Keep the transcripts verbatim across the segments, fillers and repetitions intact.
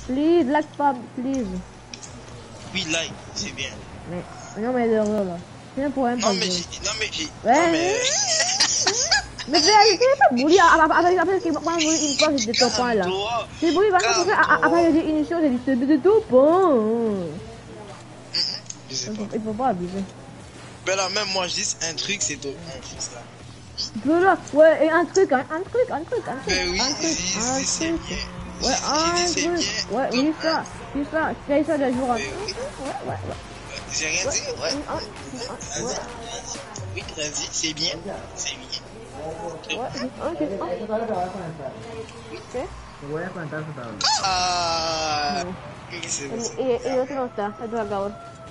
Please, like pas, please. Oui, like, c'est bien. Mais, non, mais d'heureux là. C'est un problème. Non, mais j'ai. Non, mais j'ai. Ouais. Non, mais. Mais c'est pas bouli. Après, après, qu'il m'a envoyé une fois, j'étais top un là. C'est bouli, parce que après, j'ai dit une chose, j'ai dit c'est top un. Je sais pas. Il faut pas abuser. Ben là, même moi, je dis un truc, c'est top un, c'est ça. Peu là, ouais, et un truc, un, un truc, un truc, un truc. Ben oui, un truc, un c'est truc. bien. Ouais, un truc. Ouais, oui, ça, c'est ça. C'est ça, de jour. Ouais, ouais, ouais. J'ai rien dit, ouais. Oui, t'as dit, c'est bien. C'est bien. Ok, ok. Voy a contar su tabla. Ah, ¿qué es eso? Y, y otro no está, es tu acabó.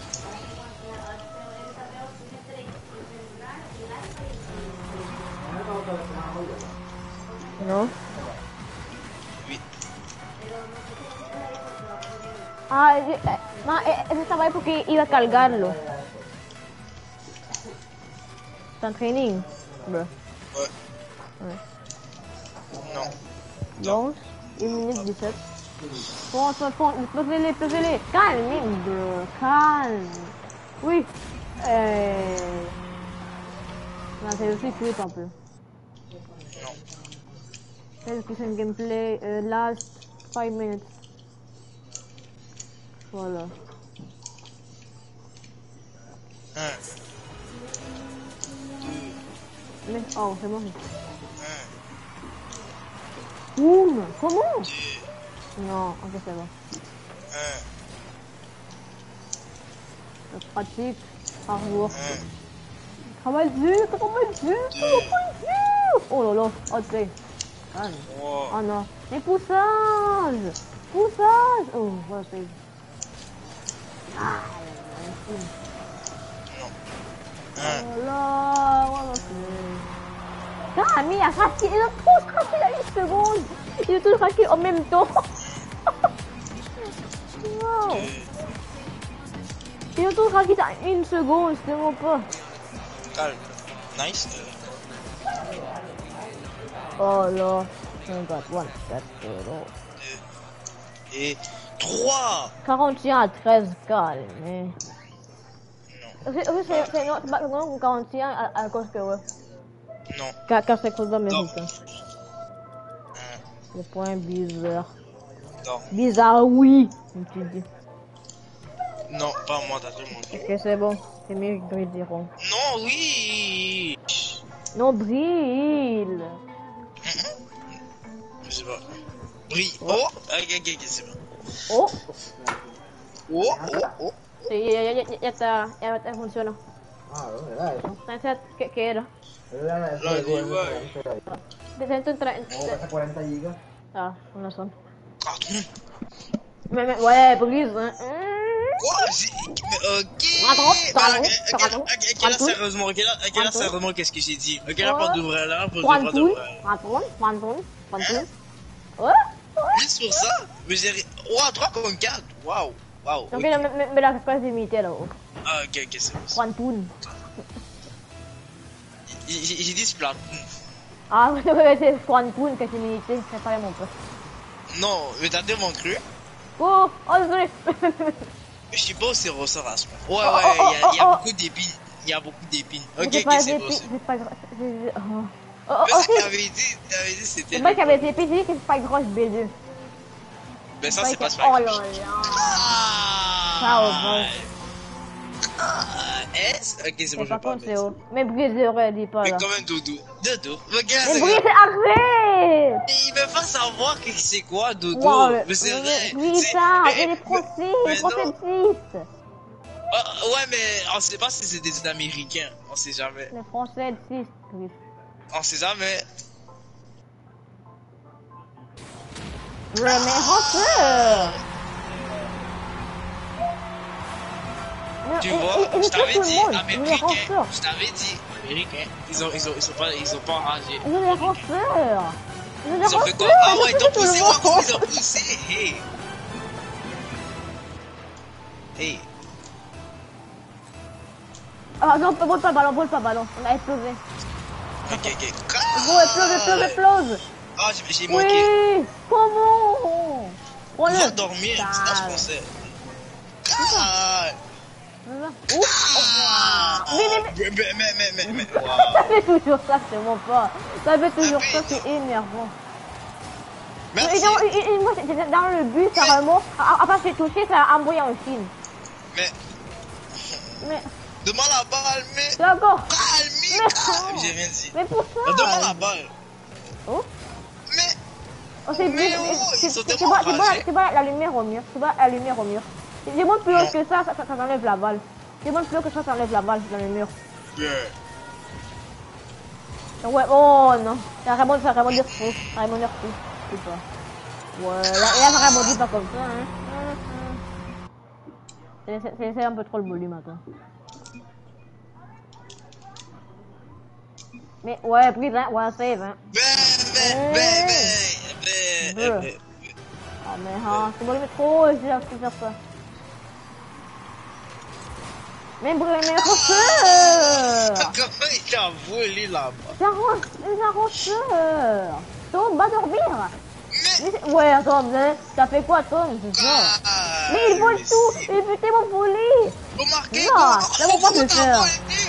No. Oui. Ah, eh, ma, eh, ese estaba ahí porque iba a cargarlo. ¿Está en training? Bro. Ouais. Ouais. Non. Donc, une minute dix-sept. Fonce, fonce, pesez-les, pesez-les. Calme, bro, calme. Oui. Euh... Non, c'est aussi clip un peu. Non. Execution gameplay, euh, last five minutes. Voilà. Un. Deux. Mais, oh, c'est bon. Un. Boum! Comment? Deux. Non, ok, c'est bon. Un. Je pratique par jour. Un. Travaille dur, travaille dur, travaille dur! Oh là là, ok. Ah non. Wow. Oh non. Mais poussage! Poussage! Oh, voilà, c'est... Ah, Non. oh Un. là, voilà, c'est... Ah, mais il a craqué, il a trop craqué à une seconde! Il a tout craqué en même temps! Wow! Deux. Il a tout craqué à une seconde, c'est vraiment pas... Calme. Nice. Oh là, on got one, that's good. Oh. Deux. Et trois. quarante et un à treize, calme. Non. C'est c'est non, non, quarante et un à, à cause que ouais. Non. Car, car c'est cause d'Amérique. Un. Le point bizarre. Non. Bizarre, oui, comme tu dis. Non, pas moi, t'as tout le monde. Ok, c'est bon. C'est mieux que Bril diront. Non, oui. Non, Bril. Je sais pas. Brille. Oh, ok, ok, ok, c'est bon. Oh, Oh, oh, oh. sí, ya, ya, ya, ya está, ya está funcionando. Ah, ¿dónde era eso? ¿Qué, qué era? Era eso Lo de digo, De ciento treinta. No, pesa cuarenta gigas. Ah, con razón. Pardon. Mais, mais, ouais, Bril, hein. Quoi? Mais ok. Attends, Voilà, attends, ok, attends. ok, ok, là, sérieusement, ok, là, ok, là, sérieusement, qu'est-ce que j'ai dit? Ok, là, Oh. pas d'ouvrir, là, pas Quantum, d'ouvrir. Quantum, Quantum, Quantum. Ouais, ouais. Juste pour ça? Mais j'ai... Wow, trois contre quatre. Waouh, waouh. Ok, mais, mais, mais la espace limité là-haut. Ah, ok, ok, c'est bon. Quantum. J'ai j'ai dit Splatoon. Ah, ouais, ouais, c'est Quantum qui est limité, c'est pas mon pote. Non, mais t'as tellement cru. Oh, oh, désolé. Je suis pas aussi ressort à ce moment. Ouais, ouais, il y a, y a beaucoup d'épines. Il y a beaucoup d'épines. Ok, ok, c'est bon. C'est pas grave. Oh, Mais oh, ça ok. t'avais dit, t'avais dit c'était. C'est moi qui avais été pété, c'est pas grosse B deux. Mais ça, c'est pas Oh là là. Ça, au Ah, moins. S. Ok, c'est bon, je Par vais pas contre, c'est mettre. haut. Mais Brise aurait dit pas Mais là. quand même, Dodo. Dodo. Regarde, Mais c'est Brise, arrête! il veut pas savoir que c'est quoi, Dodo. Wow, Mais c'est vrai. oui, C'est- ça, mais- et les Français, mais les Français non. existent. Ah, ouais, mais on sait pas si c'est des Américains. On sait jamais. Les Français existent, oui. On sait jamais. Ouais, mais Français! Tu Et- vois, et- et je tout t'avais le dit, monde, américain. les Français. Je t'avais dit, américain. Ils ont, ils ont, ils sont pas, ils ont pas enragé. Ils ont des Français! Ils ont des Ils ont fait quoi? Français, Ah ouais, ils tout t'ont le poussé, monde. ouais, comment ils ont poussé? Hey! Hey! Ah non, vole pas ballon, vole pas ballon. On a explosé. Ok, ok. Go, explose, explose, explose. Ah, j'ai j'ai manqué. Oui! Comment? Prends-le. Va dormir, c'est ça ce qu'on sait. Ah. Ouf. Mais, mais, mais. Mais, mais, mais, mais, mais. Ça fait toujours ça, c'est mon pas. Ça fait toujours ça, c'est énervant. Merci. Et, dans, et, et moi, j'étais dans le bus, carrément. Après, j'ai touché, ça a envoyé un film. Mais. Mais. Demande la balle, mais. D'accord. Calme, calme. J'ai rien dit. Mais pour ça. Demande la balle. Oh. Mais. Oh, c'est mais bien. oh, ils sont C'est tellement pas, enragés. c'est pas la lumière au mur. C'est pas la lumière au mur. J'ai moins plus haut que ça, ça, ça, ça enlève la balle. J'ai moins plus haut que ça, ça enlève la balle dans le mur. Yeah. Ouais, oh non. Ça va vraiment, ça va vraiment dire faux. Ça va vraiment dire faux. Je sais pas. Ouais, là, là, ça va vraiment dire pas comme ça, hein. C'est un peu trop le volume, attends. Mais ouais, prise, hein. Ouais, save, hein. Ben, ben, ben, ben, ben, ben. Oh, mais hein, c'est volume trop, je vais faire ça. Mais brûle mes rosseurs! Comment il a volé là-bas? Les arroseurs! Tom, va dormir! Mais ouais, Tom, t'as fait quoi, Tom? C'est ça? Ah, mais il vole tout! Il veut tellement voler! Remarquez, non, ça va pas le faire!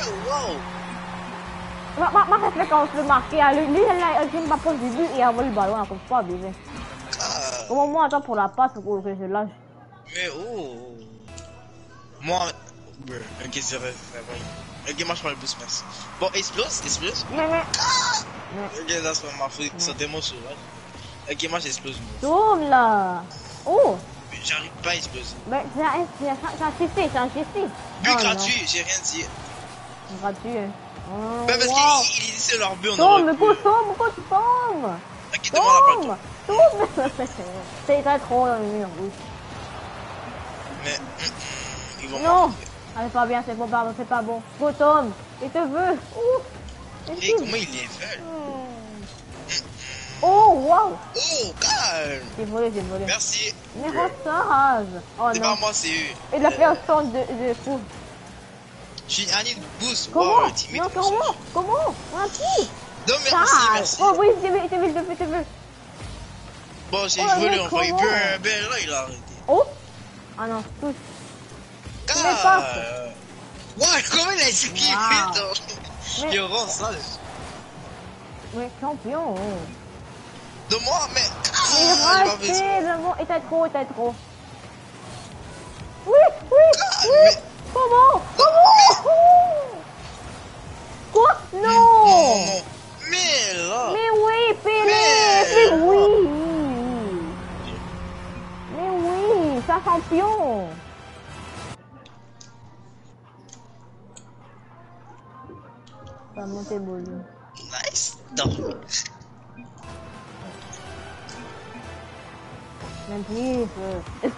Wow! Ma, ma, ma réflexion se marquer, lui, lui, il m'a pas du but et il a volé le ballon, comme pas, bébé. Au moment, attends pour la passe, pour que je lâche. Mais oh! Moi, ok, c'est vrai, ok, moi je prends le boost, merci. Bon, explose, explose. Mais, mais. Ok, là, c'est ma faute, c'est tellement sauvage. Ok, moi j'explose. Tourne là! Oh! J'arrive pas à exploser. Mais c'est un G C, c'est un G C. But gratuit, j'ai rien dit. Gratuit, hein. Oh, bah, parce wow. qu'il disait leur but, on tombe, aurait pu... pu... Tombe, tombe, tombe! Ok, demande la balle. Tombe! C'est très trop dans le mur, oui. Mais... Mm, ils vont non! Ah, c'est pas bien, c'est bon, pardon, c'est pas bon. Go, Tom! Il te veut! Ouh! Et comment il les veut? Oh, wow! Oh, calme! J'ai volé, j'ai volé. Merci. Mais ressage! Oh c'est non. pas moi, c'est eux. Il a fait un son de, de fou. Je suis un de boost. Comment? Wow, timide. Non, comment? Comment? Un qui? Non, merci, merci. Oh oui, j'ai vu, j'ai vu, j'ai vu, j'ai vu. Bon, j'ai oh, volé, on va y ben, ben là, il a arrêté. Oh? Ah non, touche. Ah! Ouais, comment il a esquivé wow. dans... Il rend ça. Mais champion. De moi, mais... Mais ah, raté, le bon, et t'as trop, t'as trop. Oui, oui, ah, oui. Mais... Comment? Comment? Quoi? Non. Non, non. Mais là... Mais oui, Pélé. Mais, mais oui. Mais oui, ça champion. Ça va monter le volume. Nice. Non. Même plus.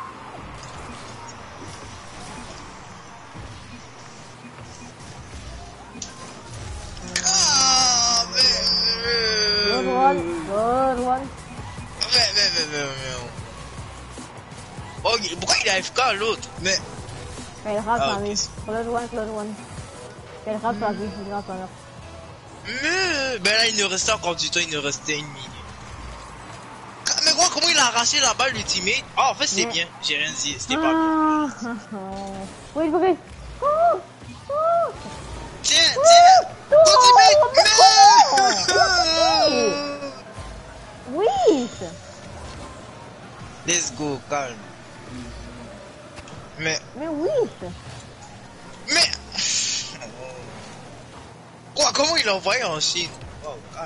Ah, mais... Good one, good one. Mais, mais, mais, mais, mais... Oh, pourquoi il a F K l'autre? Mais... Mais il rate ah, sa vie. Good one, good one. Il rate sa vie, il rate sa vie. Mais... Ben là, il nous restait encore du temps, il nous restait une minute. Mais quoi, comment il a arraché la balle, l'ultimate? Ah, en fait, c'est bien. J'ai rien dit, c'était pas bien. Oui, oui. Oh, oh. Tiens, tiens! Ultimate! Oui! Let's go, calme. Mais... Mais oui! Mais... Quoi, comment il a envoyé en Chine? Oh, calme.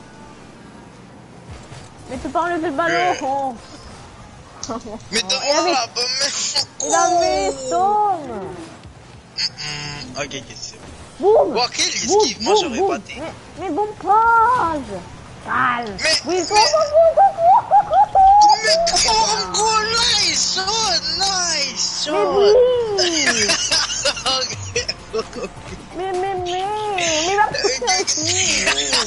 Mais tu peux enlever le ballon! Mais demande la balle, mais... Il a mis Tom! Ok, ok, c'est Boum! bon. Quel esquive, moi j'aurais pas été. Mais, mais bon page! Calme! Mais... Oui, mais... Mais Congo, nice! So nice! So... Mais oui! Ok. Mais, mais, mais... Mais va pousser ici!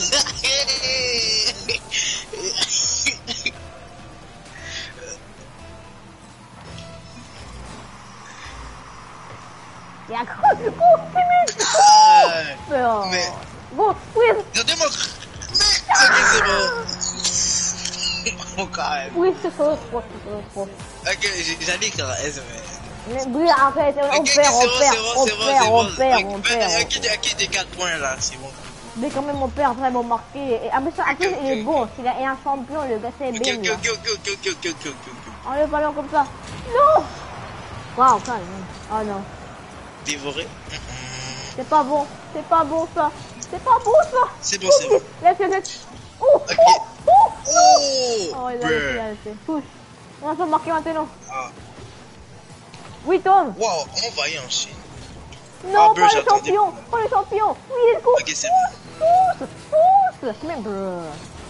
Il y a quoi? Go, timide! Mais... Go, oui! Je démontre... Mais... Ok, c'est bon. bon quand même. Oui, c'est trop, trop, trop, trop. Ok, j'allais écrire S, mais... Mais oui, arrête, on Ok, perd, c'est on bon, perd, c'est bon, on c'est bon, perd, c'est on bon. perd, on Ok, perd. ok, ok, des quatre points là, c'est bon. Mais quand même, on perd vraiment marqué. Et après ça, après, il est bon. S'il est un champion, le gars, c'est Ok, bien. ok, ok, ok, ok, ok, ok, ok, ok. On le ballon comme ça. Non! Waouh, calme. Oh non. Dévoré. C'est pas bon. C'est pas bon ça. C'est pas bon ça. C'est bon, c'est bon. Laisse, laisse. Oh, Ok. oh, oh, Oh! oh, il a laissé, il a laissé. Touche. On va se marquer maintenant. Ah. Oui, Tom. Wow, on va y enchaîner. Non, Ah, pas bro, le j'attendais. champion. Pas le champion. Oui, let's go. Ok, c'est bon. Pousse, pousse. Mais bro.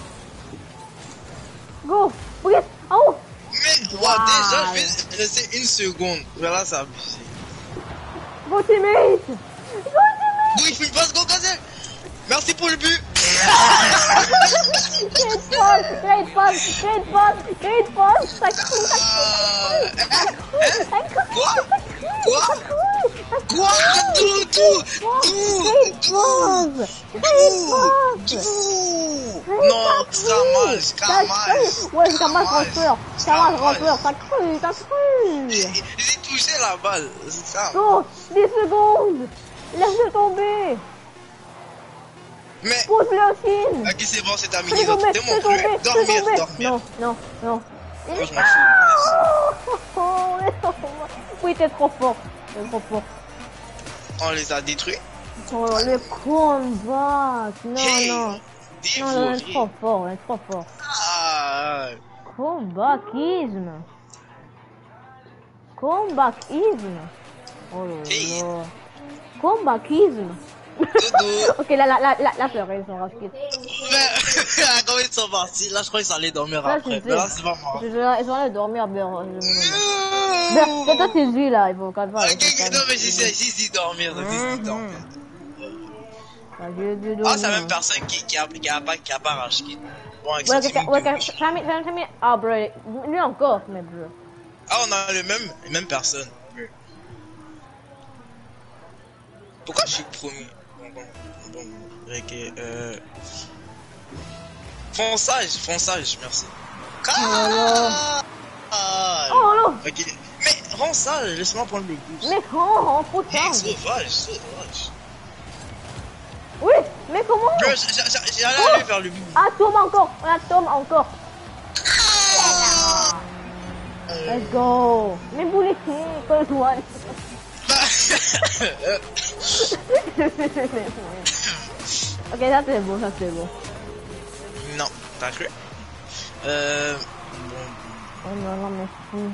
Go. Regarde. En haut. Mais, wow, Wow. déjà, je vais rester une seconde. Voilà, ça abusé. Go teammate. Go teammate. Oui, une passe, go, Gazelle. Merci pour le but. Great pass, great pass, great pass, great pass. Ça coule, ça Ah, coule, hein? ça coule, Quoi? ça coule, Quoi? ça coule, ça coule. Quoi? Tout, tout, Great tout, pass, tout, great tout, pass. tout. Non, Scramage, Scramage. Ouais, Scramage rentreur, Scramage rentreur, ça crue, ça crue. J'ai touché la balle. Ça. Go, dix secondes. Laisse-le tomber. Mais, Pose-le au film. ok, c'est bon, c'est terminé. Fais tomber, T'es fais mon tomber, cru. fais Dormir, tomber. dormir. Non, non, non. Moi, je m'en fous. Oh, oh, oh, oui, t'es trop fort. T'es trop fort. On les a détruits. Oh, le combat. Non, Hey, non. Non, non, on est dévorés. trop fort, on est trop fort. Ah, Combatisme. Combatisme. Oh là Hey. là. Combatisme. Dodo. Ok, là, là, là, là, là, c'est vrai, ils sont rapides. Mais, comment ils sont partis? Là, je crois qu'ils sont allés dormir Là, après. c'est Mais là, c'est pas marrant. Ils sont ils sont allés dormir, bien. C'est toi, t'es lui, là, il faut calmer. Ok, ok, non, mais j'ai j'ai dit dormir, j'ai dit dormir. Ah, c'est la même personne qui, qui, a, qui, a, pas, qui a pas racheté. Bon, avec son Ouais, team ouais, de ouais, gauche. Sammy, Sammy, ah, bro, lui encore, mais bro. Ah, on a le même, même personne. Pourquoi je suis premier? Bon, bon, bon, ok, euh... Fonçage, fonçage, merci. Ah, Oh non. ok, mais fonçage, laisse-moi prendre le boost. Mais oh, oh, putain. Hey, sauvage, sauvage. Oui, mais comment? Bro, j'allais aller vers le but. Ah, Tom encore, on a Tom encore. Let's go. Mais vous les close one. Ok, ça c'est bon, ça c'est bon. Non, t'as cru? Euh... Oh non, non, mais fou.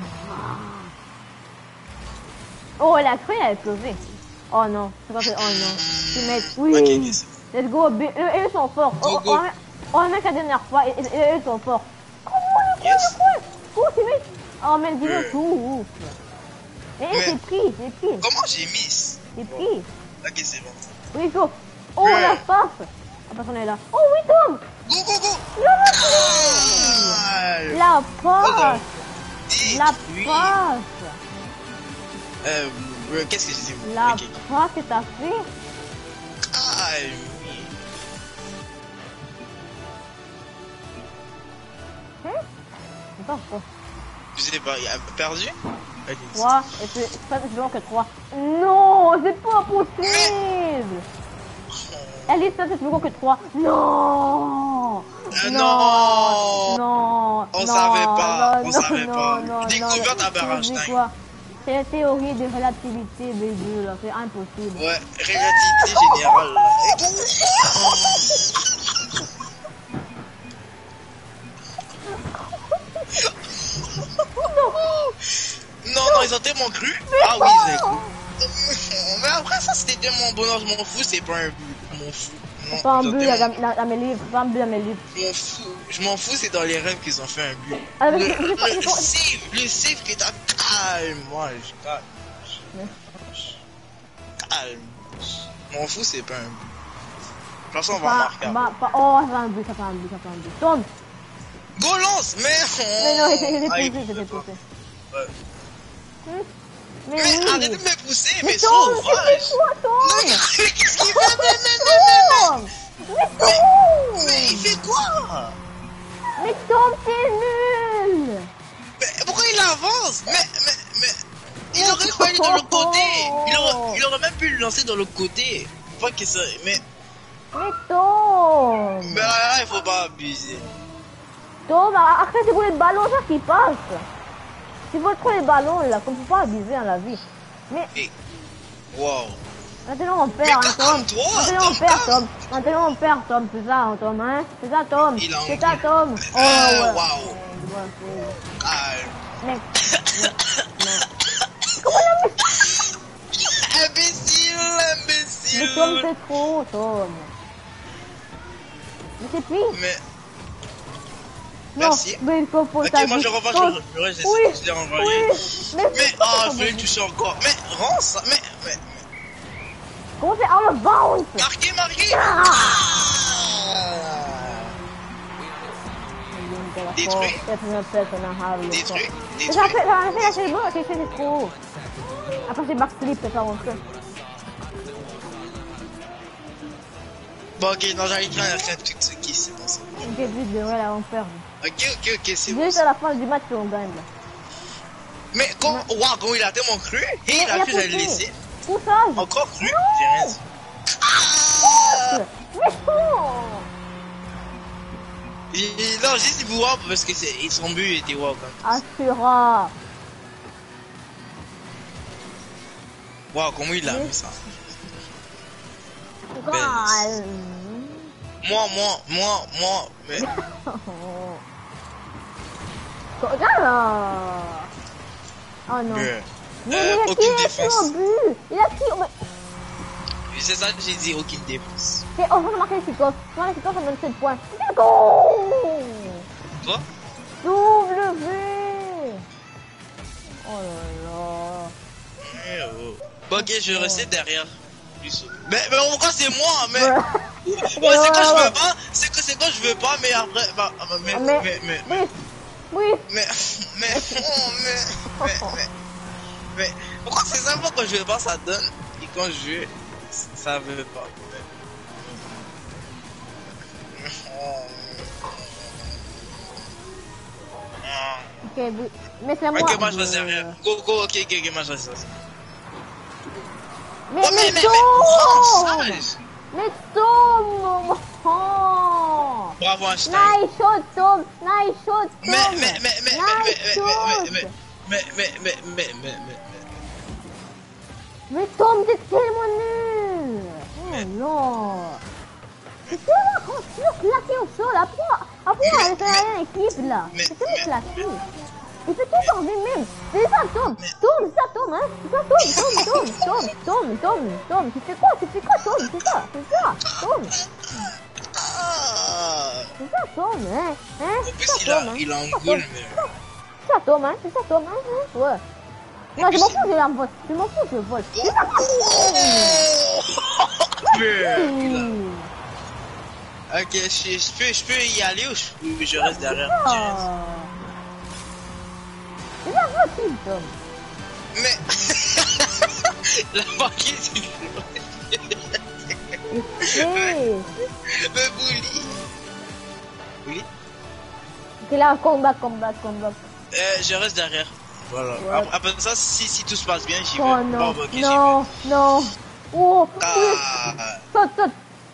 Oh, elle a cru, elle a explosé. Oh non, c'est pas fait. Oh non. Tu mets. Oui. Ok, c'est bon. Let's go. Eux, eux sont forts. Go, Oh, go. oh, oh, mec, la dernière fois, et- et- eux sont forts. Comment le Yes. quoi? Oh, c'est mec. Oh, mais dis-le Euh. tout. Et Mais- c'est pris, c'est pris. Comment j'ai miss? C'est pris. Ok, c'est bon. Oui, go. Oh, Euh. la passe. La personne est là. Oh, oui, Tom. Go, go, go! Ah, La passe. La détruit. passe. Euh, euh, qu'est-ce que j'ai dit? La Ok. passe que t'as fait. Ah, oui. Hein? Attends, quoi? Je sais pas, il a perdu? Ok. trois, et puis ça c'est plus long que trois. Non, c'est pas possible. Alice, ça c'est plus long que trois. Non. Euh, non. Non. On non, savait pas, non, on non, savait non, pas. non, Découverte non, à Barrage tu dis Time. quoi? C'est la théorie de relativité B deux là, c'est impossible. Ouais, relativité générale. Et bon. Non, non, ils ont tellement cru. Ah oui, ils ont cru. Mais après ça, c'était tellement bonheur, je m'en fous, c'est pas un but. Je m'en fous. Non, C'est pas un ils ont but tellement- dans dans mes livres, c'est pas un but dans mes livres. Je m'en fous. Je m'en fous, c'est dans les rêves qu'ils ont fait un but. Ah, mais Le, c'est- c'est pas- le c'est pas- save, le save que t'as calme, moi, je calme. Mais- Calme. Je m'en fous, c'est pas un but. De toute façon, on va Pas, marquer. pas, pas, oh, ça fait un but, ça fait un but, ça fait un but. Tom. Go lance, mais. Mais non, c'était Ah, poussé, il c'était pouvait poussé. pas. Ouais. Hmm? Mais, Mais oui. arrêtez de me pousser, mais, Mais Tom, sauvage. c'est quoi, Tom? Non, mais qu'est-ce qu'il fait? Mais, mais, mais, Tom. Mais mais, Tom. mais il fait quoi? Mais Tom, t'es nul. Mais pourquoi il avance? Mais, mais, mais... Il aurait fallu dans le côté. Il aurait, il aurait même pu le lancer dans le côté. Pas que ça... Mais... Mais Tom. Mais là, il faut pas abuser. Tom, après c'est pour les ballons ça qui passe. Tu vois trop les ballons là, qu'on peut pas abuser dans la vie. Mais... Et... Wow. Maintenant on perd, hein, Tom. Maintenant on perd, Tom. Maintenant on perd, Tom. C'est ça, hein, Tom, hein. C'est ça, Tom. C'est ça, Tom. Oh, ouais. Waouh. Calme. Mais... Comment la met... Imbécile, imbécile. Mais Tom, c'est trop, Tom. Mais c'est pire. Mais... Non, Merci. mais il faut pour Ok, ta moi vie. je revois, Tom. je, je, je, Oui, je l'ai envoyé. oui. Mais, Mais, ah, je vais le toucher encore. Mais, rends ça, mais, mais, comment c'est out of bounds? marqué, marqué. Ah. Détruit. Détruit. Détruit, Ça détruit. fait, ça fait, c'est bon, c'est c'est trop. Après c'est backflip, c'est pas rentrer. Bon, ok, non, j'arrive rien à faire tout ce qui s'est passé. Ok, vite, de vrai, là, on perd. Ok, ok, ok, c'est bon. Juste à la fin du match, on gagne, là. Mais, quand, waouh, quand il a tellement cru, et il a cru que j'allais le laisser. Tout ça. Encore cru, j'ai rien dit. Ah! Mais non. Et- Non, juste pour voir parce que c'est, son but était wow quand même. Assura. Waouh, comment il a Oui. mis ça? Calme. Moi, moi, moi, moi, mais. Regarde là. Oh non. mais, Mais euh, il a qui aucune a qui au défense. but? Il a qui au but? C'est ça que j'ai dit, aucune défense. C'est on va marquer les kickoffs. On marque les kickoffs, ça donne sept points. Go! Toi? W. Oh là là. Eh oh. Bon, ok, je vais rester derrière. Plus. Mais, mais pourquoi c'est moi? Mais. Ouais. Ouais, c'est quand je veux pas, c'est que c'est quand je veux pas, mais après. Bah, bah, mais, Ah, mais, mais- mais, mais, Oui. Oui. mais, mais, oh, mais, mais, mais, mais, pourquoi c'est ça quand je veux pas, ça donne, et quand je veux, ça veut pas. Ok, oui. Mais c'est moi. Ok, moi je de- reste derrière. Go, go, ok, ok, ok, moi je reste derrière. Mais, Oh, mais, mais, mais, Tom! mais, sage. Mais Tom! Oh! Bravo Einstein. Nice shot, Tom! Nice shot, Tom! Mais, mais, mais, mais, mais, nice mais, shot! mais, mais, mais, mais, mais, mais, mais, mais, Mais Tom, t'es tellement nul! Oh non! C'est tellement quand tu le claqué au sol, après, après, avec la équipe là! mais, C'est tellement mais, claqué! Il peut tout enlever même! C'est ça, Tom! Tom, c'est ça, Tom, hein! C'est ça, Tom, Tom, Tom, Tom, Tom, Tom, Tom! Tu fais quoi? Tu fais quoi, Tom? C'est ça, c'est ça, Tom! ah. C'est ça, Tom, hein? Hein? En C'est plus, ça, il Tom, a, hein? il a un C'est ça, goal, Tom. mais. C'est ça, Tom, hein? C'est ça, Tom, hein? Hein? Ouais. Non, je m'en fous de la vole. Je m'en fous de le vol. C'est ça, Mais, il a- Tom! Ok, je, je peux, je peux y aller ou je, ou je reste derrière? Ah. C'est la voiture, Tom. Mais la banquise, c'est Hey. le bully. Oui. C'est là, combat, combat, combat. Euh, je reste derrière. Voilà. Ouais. Après, après ça, si, si tout se passe bien, j'y vais. Oh non, Bon, bah, ok, j'y non, non. Oh, vais. Ah. saute, saute.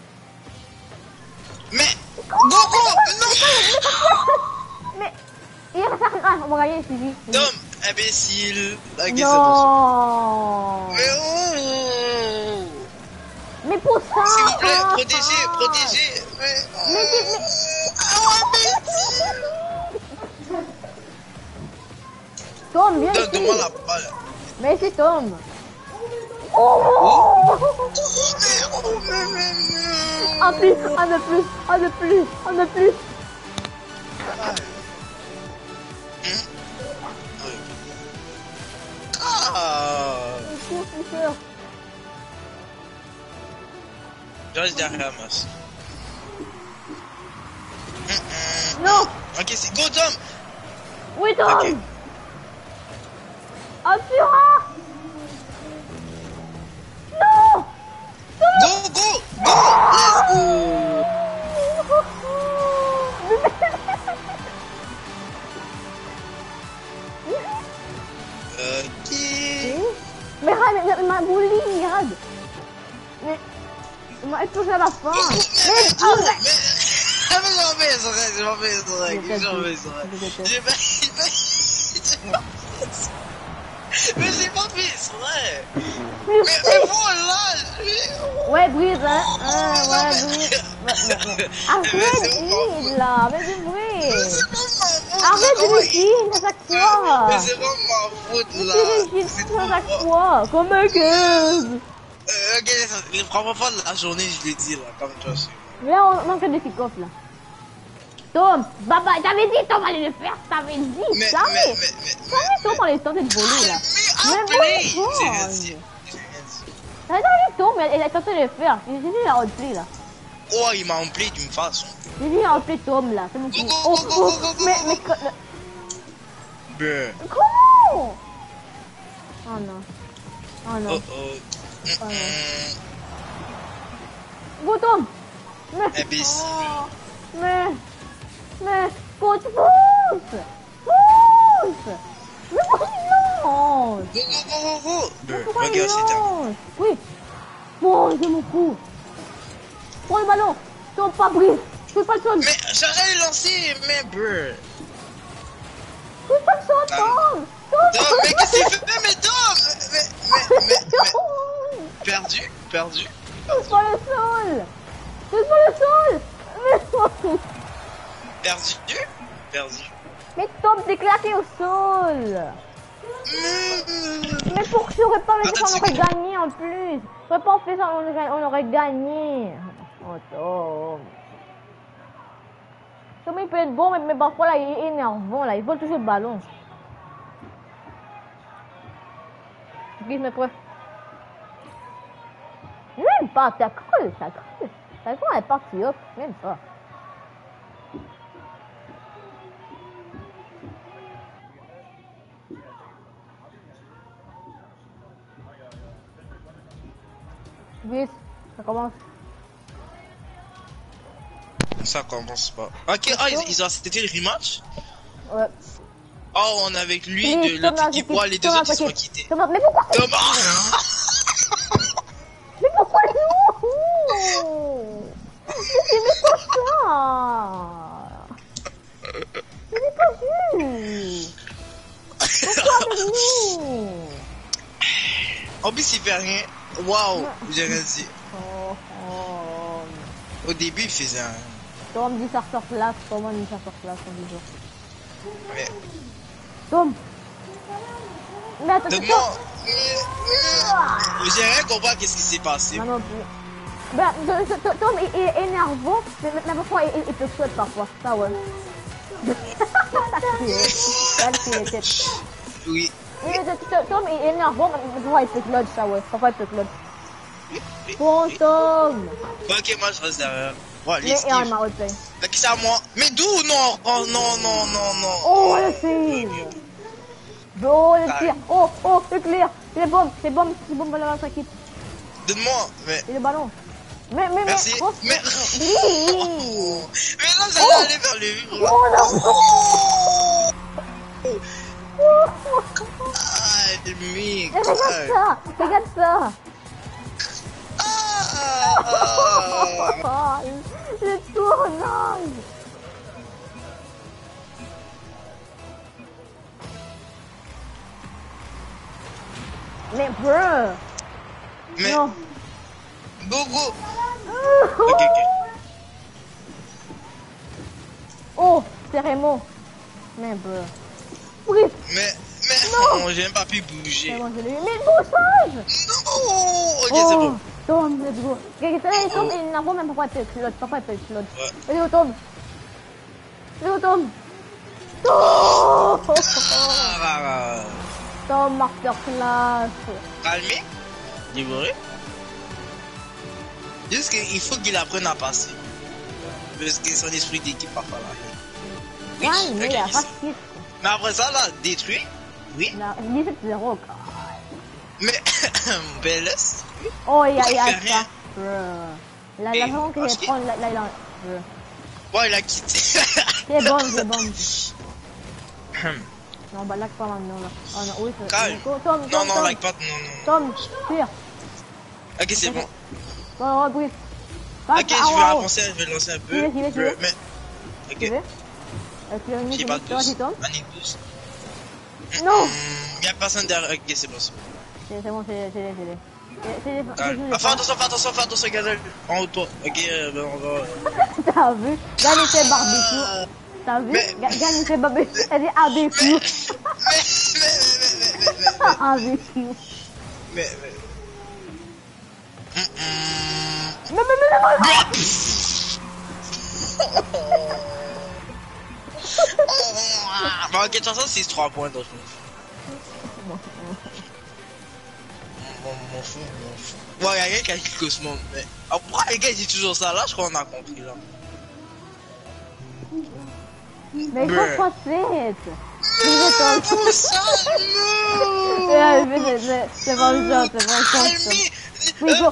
Mais go go non. Mais, il reste à ah, on va gagner, c'est lui. Tom, imbécile. Ok, c'est bon. Non. Mais oh. Mais pour ça. S'il vous plaît, ah, protégez, ah. protégez. Mais. Mais, mais, Oh, Tom, viens Donne, ici. donne-moi la balle. Mais c'est Tom. Oh. Un plus, un de plus, un de plus, un de plus. Ah. Cours, Fischer. Je reste derrière, Mas. Non. Ok, c'est go, Tom. Oui, Tom. Ok. Assura. Non. Go, go, go. Let's go. Qui? Mais regarde, mais- il m'a bully, regarde. Mais... Il m'a explosé à la fin. Mais... Oh, mais... Ah, mais j'en fais ça, j'en fais ça, Je t'ai j'en dit. fais ça. Je t'ai dit. J'ai pas... j'ai pas- j'ai pas fait ça. Mais j'ai pas fait ça. Mais, mais voilà. Ouais, Brise, hein. Hein, ouais, Brise. Ouais, ouais, ouais. Arrête, Brise, là. Mais du bruit. C'est pas ma faute. Arrête de comment le dire à chaque fois. Mais c'est pas ma faute là. Tu le dis C'est à chaque trop- fois. Comme un gueule. Euh, ok, les premières fois de la journée, je l'ai dit là, comme tu as su. Là, on manque de kick-off, là. Tom, Baba, t'avais dit, Tom allait le faire, t'avais dit, Mais, jamais. mais, mais, mais, Jamais Tom allait tenter de voler, là. mais, Mais appelez. bon, J'ai rien bon. dit. J'ai rien dit. T'avais dit Tom, elle, elle a tenté de le faire. J'ai dit la outplay, là. Oh, il m'a empli d'une façon. J'ai dit la outplay Tom, là. C'est mon coup. Go, go, Oh, go, go, oh, go, go, mais, go. mais, que- Bruh. comment? Oh non. Oh Oh non. oh. Oh, non. Mm, Go Tom. Mais, Imbécile. oh, mais, mais, pousse, pousse. Pousse. Mais pourquoi il lance? Go, go, go, go, go. Mais Bruh, pourquoi il regarde, c'est un. lance? Oui. Bon, c'est mon coup. Prends le ballon. Tom, pas brise. Je fais pas le sol. Mais j'allais lancer, mais bruh. Je fais pas le sol, Tom. Tom, Tom, mais qu'est-ce que tu fais? Mais Tom! Mais, mais, mais, mais. Tom. Perdu, perdu. Touche pas le sol. Touche pas le sol. Mais, Perdu, perdu. mais Tom, t'es claqué au sol. Mm. Mais pour que j'aurais pas fait Attends, ça, on aurait c'est- gagné en plus. J'aurais pas fait ça, on aurait, on aurait gagné. Oh, Tom. Tom, il peut être bon, mais, mais parfois, là, il est énervant, là. Il vole toujours le ballon. Ok, je me prends. Même pas, t'as cru, t'as cru. T'as cru, elle est partie hop, même pas. Vite, ça commence. Ça commence pas. Ok, ah, ils, ils ont c'était le rematch? Ouais. Oh, on est avec lui Oui, de Thomas, l'autre équipe. c'est- Ouais, les deux Thomas, autres ils sont c'est- quittés. Thomas, mais pourquoi c'est- Thomas! Mais pourquoi nous? Mais c'est même pas ça. Ce n'est pas juste. Pourquoi avec nous? En plus, il fait rien. Waouh, j'ai rien dit. Oh, oh. Au début, il faisait un. Tom dit ça sort place, Tom dit ça sort place, on dit ça. Mais, Tom. Mais attends, donne-moi. Tom. J'ai rien compris qu'est-ce qui s'est passé. Non, non plus. Bah, de- de- de- Tom il est énervant, mais mais parfois il, il peut sauter parfois, ça ouais. T'as crié, t'as crié. Oui. Mais de- de- Tom il est énervant, mais parfois il peut clutch, ça ouais, parfois il peut clutch. Bon Tom. Ok, moi je reste derrière. Ouais, Mais les et on Steve. m'a replay. Ok, c'est à moi. Mais d'où? Non. Oh non, non, non, non. Oh le save. Oh le tir. Oh, oh, c'est clair. Les bombes, les bombes, les bombes dans la équipe. Donne-moi. Mais. Et le ballon. Mais, mais, Merci. mais, oh, Mais. oui. Mais là, j'allais aller vers le mur. Oh non. Ah, le mec. Mais regarde ça, regarde ça. Ah. Oh, le tournage. Mais bro. Mais. Non. Go, go. Ok, ok. Oh, c'est Raymond. Mais bro. Oui, Mais. Mais. Non. Non, j'ai même pas pu c'est bouger. bon, je l'ai eu. Mais bouchage. Non. Ok, c'est bon. Tom, let's go. Ok, ça il tombe, il n'a pas même pas fait clutch. Papa, il fait clutch. Ouais. Vas-y, tombe. Vas-y, tombe. Tom. Ah, Tom, masterclass. calmé. Dévoré. Juste qu'il faut qu'il apprenne à passer. Parce que son esprit d'équipe parfois là. Oui, Calme, ok, il a ici. raciste. Mais après ça là, détruit. Oui. Il a dix-sept zéro, quoi. Mais. B L S. Oh, il y a, il y a Il fait ça. rien. Bro. La, Et la façon qu'il parce va que- prendre, là, là, il a... Bro. Bon, il a quitté. C'est bon, c'est bon. Non, bah like pas maintenant là. Oh non, oui, c'est... Calme. Tom, Tom, Non, Tom, non, Tom. like pas, non, non. Tom, tire. Ok, c'est bon. Bon, rebrise. Ok, je vais avancer, je vais lancer un peu. J'y vais, j'y vais, j'y vais. Mais... Tu Ok. veux? Avec le J'ai midi, pas tu vas, de tu tombes? Un et douze. Non! Y'a personne derrière. Ok, c'est bon, c'est bon. C'est c'est bon, c'est c'est c'est les. C'est c'est les. Calme. Ah, fais attention, fais attention, fais attention, Gazelle. En haut de toi. Ok, euh, ben on va. T'as vu? Gagne il fait barbecue. T'as vu? Mais- Ga- Gagne il fait barbecue. Elle dit barbecue. Mais, mais, mais, mais, mais, mais, Barbecue. mais, mais. Hum, hum. Mais, mais, mais, mais, mais. Bon, ok, de toute façon, c'est trois points dans le fond. Bon, M'en m'en fous, m'en fous. Ouais, y'a quelqu'un qui a dit Cosmo, mais. Ah, pourquoi les gars ils disent toujours ça là? Je crois qu'on a compris là. mais il faut Bruh. pas de fête. Je vais t'en- Tout ça, non! Ouais, mais c'est- c'est- c'est pas le genre, c'est pas le genre. Almi! Oui, go.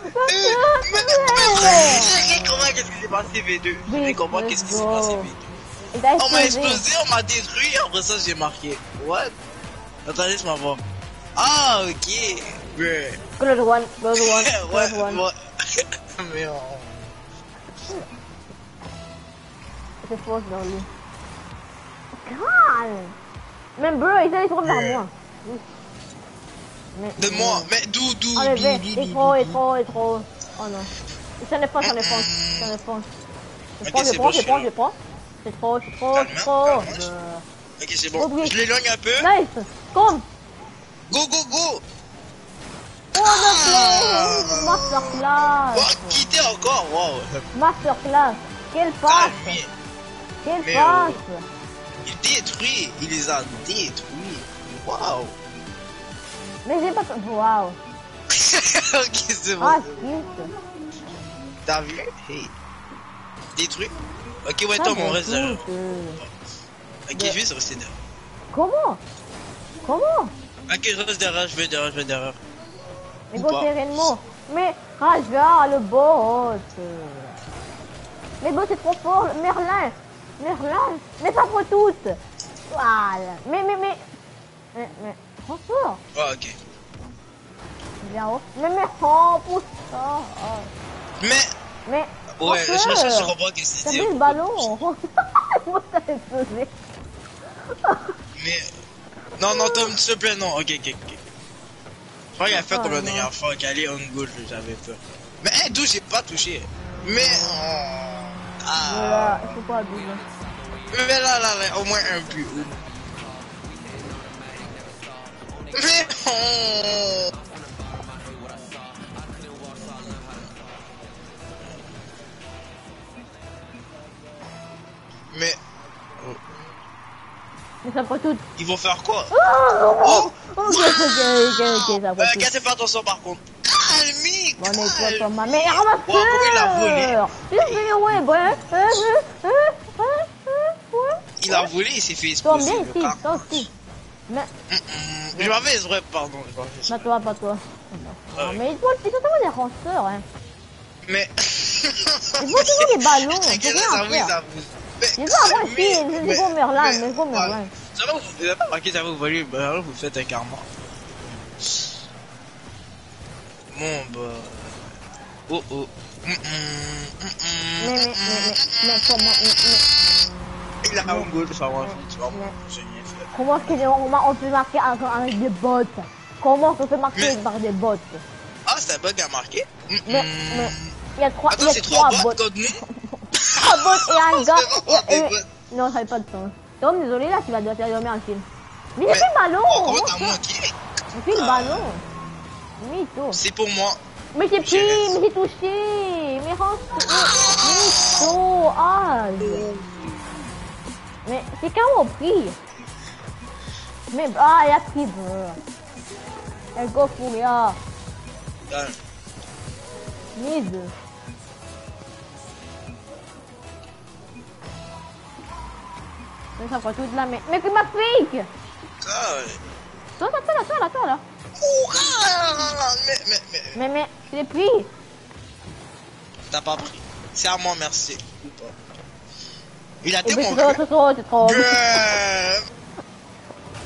Je comprends qu'est-ce qui s'est passé V deux. Je comprends qu'est-ce qui s'est Go. passé V deux. Il t'a On m'a explosé. explosé, on m'a détruit, après ça j'ai marqué. What? Attendez, laisse-moi voir. Ah, ok. Bruh. Close one, close one, Ouais, close one. ouais. Mais oh. C'est faux dans lui. Calme. Même bro, il s'est trop vers moi. Oui. Mais- Donne-moi, mais d'où, d'où, d'où, Enlevez, d'où, il d'où, est trop, d'où, il est trop, il est trop. Oh non. Ça défonce, ça défonce, ça défonce. Je Ok, prends, je c'est prends, bon, je je suis prends, là. je prends. C'est trop, c'est trop, Calme, c'est trop. calme. Euh, Ok, c'est bon. Oublie. Je l'éloigne un peu. Nice. Come. Go, go, go. Oh no play. Masterclass. Oh, quitter encore, wow. Masterclass. Quelle passe. Calme. Quelle Mais, passe. Il détruit, il les a détruits. Waouh. Mais j'ai pas... Waouh. Ok, c'est bon. Ah, cute. T'as vu? Hey. Détruit. Ok, ouais, Ça, Tom, c'est on reste derrière. cute. Ok, je vais rester derrière. Comment? Comment? Ok, je reste derrière, je vais derrière, je vais derrière. Mais Ou go pas. sereinement. Mais Raja, le boss. Mais bon, c'est trop fort. Merlin. Merlin. Mais pas pour toutes. Voilà. Mais, mais, mais. Mais, mais. Trop fort. Ah, ok. Bien haut. Mais, mais, oh, pour ça. Oh. Mais, Mais. ouais, je, trop je, je peur. comprends qu'est-ce que T'as c'est. vu le ballon? Moi, ça a explosé. Mais, non, non, Tom, s'il te plaît, non. Ok, ok, ok. Je crois qu'il a fait Ah, comme la non. dernière fois, qu'il allait on goal, j'avais peur. Mais, hein, d'où j'ai pas touché. Mais, oh, ah. Voilà, il faut pas abuser. Mais là, là, là, au moins un but. au moins. Mais, oh. Mais, Mais ça prend tout. ils vont faire quoi? Oh, Oh. ok, ok, ok, ok, ça Euh, prend tout. Cassez pas attention par contre. Calmi, Bon, mais toi, calme. toi, ma mère, ramasse Wow, comment il a volé? Je vais, ouais, ouais, ouais, ouais, ouais, ouais. Il a volé, il s'est fait Toi, exploser. bien le ici, car. toi aussi. Mais, Hum, hum. Je m'avais vrai, pardon. je m'avais exprès. pas toi, pas toi. Ah Non, oui. mais ils sont ils sont tellement des ranceurs, hein. Mais. Ils vont toujours des ballons, Ok, c'est rien à j'avoue, faire. j'avoue. Mais. Ils ont après, calmez, si, c'est pour Merlin, mais- mais c'est pour Merlin. Ça va, vous vous avez pas remarqué, ça va, vous voyez, bah, alors, vous faites un karma. Bon, bah. Oh oh. Hum, hum, hum, hum, Mais, mais, hum, mais, mais, mais, comment, mais, mais, Il a un goal, ça va, tu vois, mais- j'ai rien fait. comment est-ce qu'on on peut marquer avec, avec des bots? Comment on peut marquer Mais- par des bots? Ah, c'est un bug à marquer. Hum, Mais, hum. mais, il y a trois, il y Attends, a c'est trois trois bots. bots contre nous. Trois bots et un gars. C'est vraiment et- et- des bots. Non, ça n'avait pas de sens. Tom, désolé, là, tu vas devoir dormir un film. Mais Ouais. j'ai fait le ballon! Oh, comment t'as J'ai manqué? fait le ballon! Mytho! C'est pour moi. Mais j'ai J'ai pris, raison. mais j'ai touché! Mais rends Mytho! Ah! Mais c'est quand on pris? Mais, ah, il a pris, bro. Elle go pour rien. Ah, Mid. Mais ça prend tout de là, mais, mais que ma fake! ah, Toi, toi, toi, là, toi, là, toi, là. ah, mais, mais, mais, Mais, mais, je l'ai pris. t'as pas pris. C'est à moi, merci. Ou pas. Il a Oh, mais tellement c'est trop, vu. c'est trop, c'est trop. Bruh.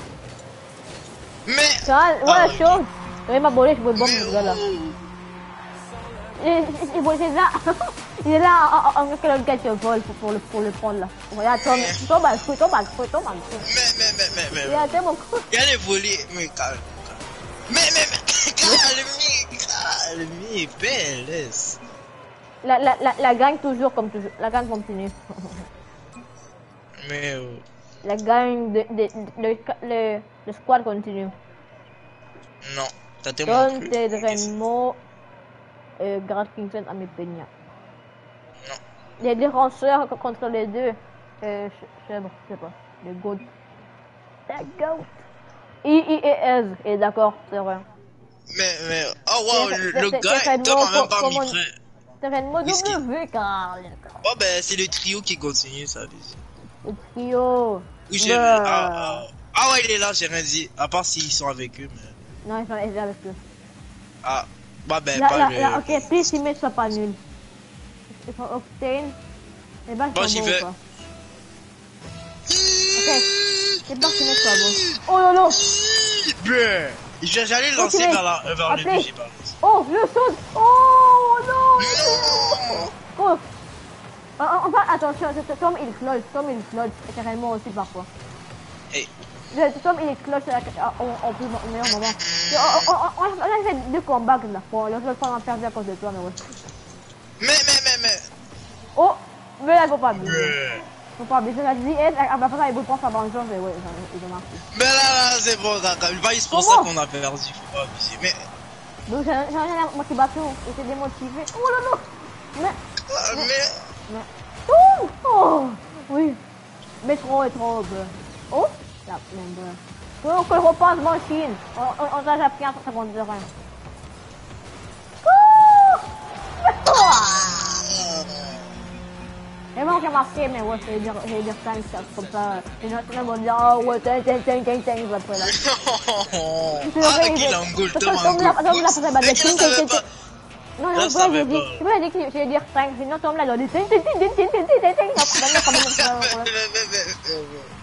Mais... Kan, Ah, wala ok. shoot. Kaya mabulis, boy bomb Mais gala. oh. Il il est là. Il est là en train de le vol pour le pour le prendre là. Regarde, Tom, Tom a le coup, Tom a le coup, Tom a le coup. Mais, mais, mais, mais, mais... Il a tellement coup. Il y a les volets, mais calme, calme. Mais, mais, mais, calme, calme, P L S. La, la, la, la gagne toujours comme toujours. La gagne continue. Mais, euh, La gagne de, de, de, de, le, le squad continue. non, t'as tellement Don cru. Tedremo, euh, Grant Kingston, Ami Peña. Non. Les défenseurs contre les deux. Euh, Chèvre, je sais pas. Les Goat. Les Goat. I, I et S. Et d'accord, c'est vrai. Mais, mais, oh wow, C'est- le, c'est- le c'est- gars, c'est Tom a même pas comment- mis prêt. Tedremo Whisky. W, car. Oh ben, c'est le trio qui continue, ça, bis. Le trio. Oui, j'ai... Bah. Ah, ah, ah ouais, il est là, j'ai rien dit. À part s'ils sont avec eux, mais... Non, ils sont aidés avec eux. Ah, bah ben, Là, pas là, le... là, ok, please, teammates soient pas nuls. Ils sont Octane. Les balles Bon, sont j'y bons vais. ou pas? Ok. Les balles teammates soient bons. Oh non, non. Bruh. Je- J'allais le lancer Continue. vers, la, euh, vers le Appelez. but, j'ai pas lancé. Oh, je saute. Oh non. Non. Oh. Ah, Enfin, attention, ce- ce Tom il clutch, Tom il clutch, et carrément aussi parfois. Hey. Le Tom il clutch en plus au meilleur moment. On, on, on, on a fait deux combats là. Bon, l'autre fois on a perdu à cause de toi, mais ouais. Mais, mais, mais, mais... Oh, mais là il faut pas abuser. Bruh. Faut pas abuser. La vie est, après ça il veut prendre sa vengeance et ouais, ils ont marqué. Mais là, là, c'est bon, d'accord. Bah, c'est pour ça qu'on a perdu, faut pas abuser. Mais, Donc j'ai j'ai rien à motivation, j'étais démotivé. Oh là là. Mais, ah, mais... mais. Oh, oh, oui. Mais trop et trop, bah. Oh, là, même, bah. Donc, on repasse machine. On, on, on a déjà pris un seconde de rien. Oh! Et moi, j'ai marqué, mais ouais, je vais dire, je vais dire cinq, comme ça. Les gens vont dire, oh, ouais, tiens, tiens, tiens, tiens, tiens, après là. Ah, qu'il engoule, Tom Tom l'a engoule. Tom l'a fait battre. Mais qu'il Tiens, tiens, savait tiens, pas. non, Là, non, ça ouais, j'ai va dit, pas. c'est pas dit que je vais dire cinq, sinon Tom là, il a dit, tiens, tiens, tiens, tiens, tiens, tiens, tiens, tiens, tiens, tiens,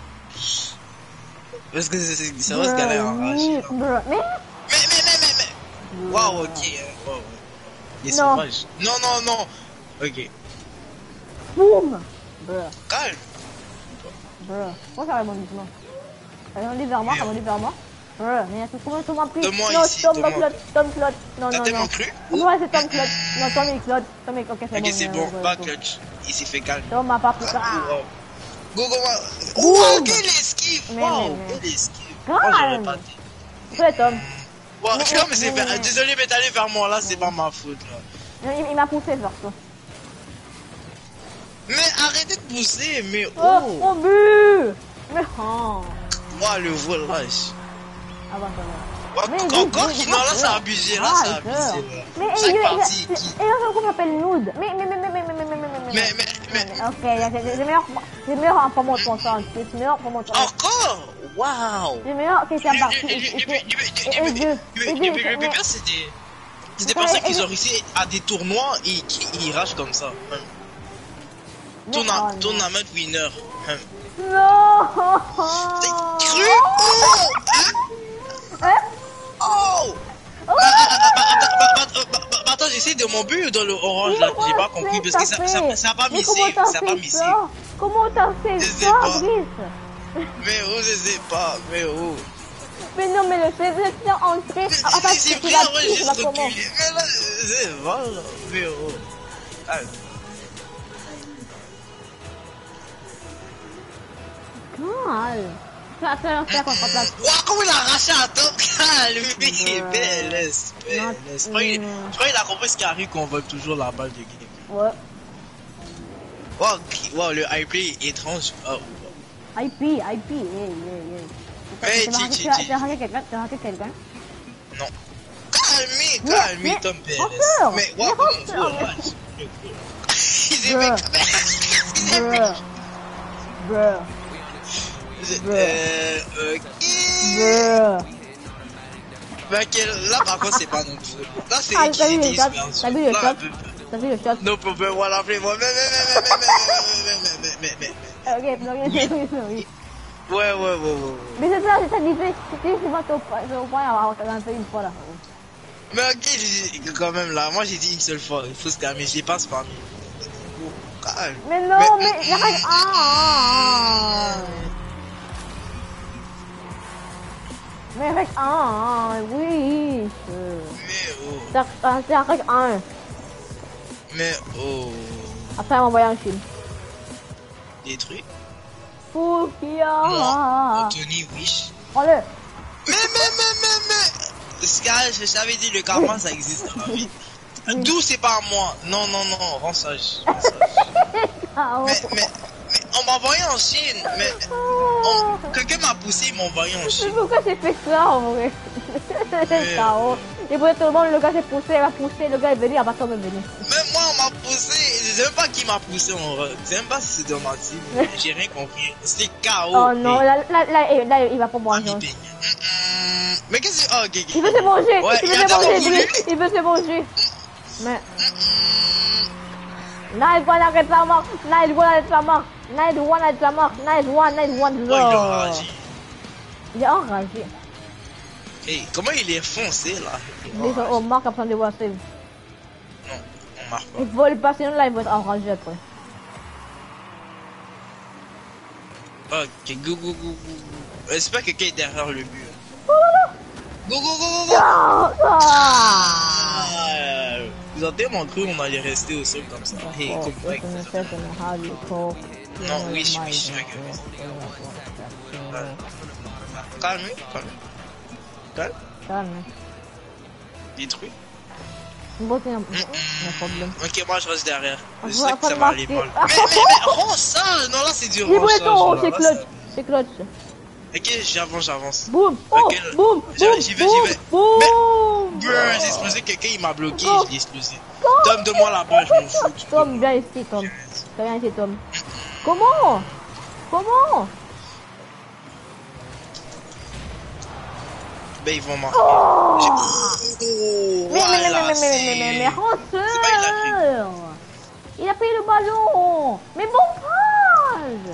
Parce que c'est c'est vrai ce galère en rage. Mais, Mais, mais, mais, mais, mais. Waouh, ok. Wow. Il est Non. sauvage. Non, non, non. Ok. boum! Bruh, Calme. bruh. Pourquoi ça rebondit doucement? Ça rebondit vers moi, ça rebondit vers moi. Bruh, mais tout comment Tom a pris? Donne-moi Non, ici, Tom donne-moi. Clutch, Tom Clutch. Non, T'as non, tellement non. cru? Ouais, c'est Tom Clutch. Non, Tom il Clutch. Tom il, ok, c'est Ok, bon. c'est ouais, bon. ouais, Pas ouais. clutch. Il s'est fait calme. Tom m'a pas pris ça. Wow. Go, go, go. Boum. Wow, quelle esquive. Mais, Wow, mais, mais. quelle esquive. Calme. Oh, j'aurais pas dit. C'est Tom. Wow, Mais, tu vois, mais mais, c'est mais, vers- mais. désolé, mais t'allais vers moi là, c'est pas ma faute là. Il, il m'a poussé vers toi. Mais arrêtez de pousser, mais Oh, oh. mon but! Mais oh. Wow, le volage. Ah bah ça va. Wow, Mais encore mais- qui, mais- non, là, mais- ça a abusé, là, Ah, ça a le abusé. cœur. là. Mais Chaque il- partie il- qui. Et là, je m'appelle Nude. Mais, mais, mais, mais, mais, mais, mais, mais, mais, mais, Mais, mais, mais. Ok, j'ai j'ai meilleur, j'ai meilleur pour mon conscience. J'ai meilleur pour mon conscience. Encore? Waouh! J'ai meilleur que c'est parti. Le Et but, deux. Et deux. c'était. C'était pas ça qu'ils ont réussi à des tournois et qu'ils rachent comme ça. Tourna- Tournament winner. Non! T'es cru? Oh! Hein? Oh! Bah, bah, bah, bah, bah, Attends, j'essaie de mon but dans le orange là, j'ai pas compris parce que ça, ça, ça a pas Mais missé, comment t'as ça a pas fait missé. ça? Comment t'as fait Je sais ça, pas. Brice? Mais oh, je sais pas, mais oh. Mais non, mais le fait de faire entrer. Mais Ah, parce c'est que tu vrai, l'as ouais, pris, juste là, comment? reculé. Mais là, c'est voilà, mais oh. Allez. Calme. Ça, ça, ça, ça, contre place. Ouah, comment il a arraché un top? Calme, B L S, B L S. Je crois qu'il je crois qu'il a compris ce qui arrive qu'on vole toujours la balle de game. Ouais. Wow, qui- wow, le high play est étrange. Oh. I P, I P, yeah, yeah, yeah. Hey, Tu ti, as ti, tu as- ti. tu as hacké quelqu'un? Tu as hacké quelqu'un? Non. Calme, Mais- calme, mais- Tom B L S. Ranceur, Mais, mais wow, ranceur, comment mais- match. Il s'est Bruh. fait. Il s'est fait. Bruh. Bruh. Euh, ok. Bruh. Mais quel- là, par contre, c'est pas non plus. Là, c'est Ah, t'as vu le utility shot? expérience. T'as vu le Là, shot? un peu- T'as vu le shot? No problem, voilà, appelez-moi. Mais, mais, mais, mais, mais, mais, mais, mais, mais, mais, mais, mais. Ok, non, oui, oui, oui. Ouais, ouais, ouais, ouais. ouais. Mais c'est ça, c'est ça l'idée. C'était c'est pas au point, au point d'avoir fait une fois là. Mais ok, j'ai dit, quand même là, moi j'ai dit une seule fois, il faut se calmer, je les passe pas. Oh, calme. Mais non, mais, mais arrête. Ah, mais avec un, oui. Mais oh. C'est avec un. Mais oh. Après, on va envoyer un film. Détruit. Foukia. Moi, Anthony Wish. Prends-le. Mais, mais, mais, mais, mais. Sky, je t'avais dit, le karma ça existe dans la vie. D'où c'est pas à moi. Non, non, non, rends sage. Rends sage. mais, mais, mais, on m'a envoyé en Chine. Mais, on... quelqu'un m'a poussé, il m'a envoyé en Chine. Mais pourquoi j'ai fait ça en vrai? C'est K O. Et pour tout le monde, le gars s'est poussé, il a poussé, le gars est venu, il va pas même venir. Même moi, on m'a poussé. Je sais même pas qui m'a poussé en vrai. Je sais même pas si c'était un menti. J'ai rien compris. C'était K O. Oh non, là, là, là, là, il va pas manger. Mais qu'est-ce que... Oh, ok, ok. Il veut se manger, Ouais, il veut il a se manger, voulu. il veut se manger. Mais... Nice one, arrête sa mort. Nice one, arrête sa mort. Nice one, arrête sa mort. Nice one, nice one. Oh, il est enragé. Il est enragé. Hey, comment il est foncé là? Il est au marque après de voir save. Non, on marque pas. Il faut le passer, sinon là il va être enragé après. Ok, go go go go. J'espère que quelqu'un est derrière le mur. Go go go go go. Ah, ah. Ah, vous avez tellement cru qu'on allait rester au sol comme ça. Hey, Oh, comme mec. Non, Non, oui, je suis calme, calme. Calme. Calme. Détruit. Bon, c'est un problème. Ok, moi je reste derrière. On Je va sais que ça pas va aller marquer. mal. Mais, mais, mais, rends ça! Non, là c'est du Il est ranchage. bon, là, c'est là, clutch. ça- C'est clutch. Ok, j'avance, j'avance. Boum. Oh, Ok, boum. j'y vais, j'y vais, j'y vais. Boum. Brr, j'ai explosé quelqu'un, il m'a bloqué, Oh. je l'ai explosé. Tom, donne-moi la balle, je m'en fous. tu peux- Tom, viens ici, Tom. Viens ici, Tom. Comment? Comment? Ben, ils vont marquer. Oh. J'ai- Mais, Oh, mais, mais, voilà, mais, mais, mais, c'est- mais, mais, mais, Ranceur. C'est pas, il a pris. Il a pris le ballon. Mais bon passe.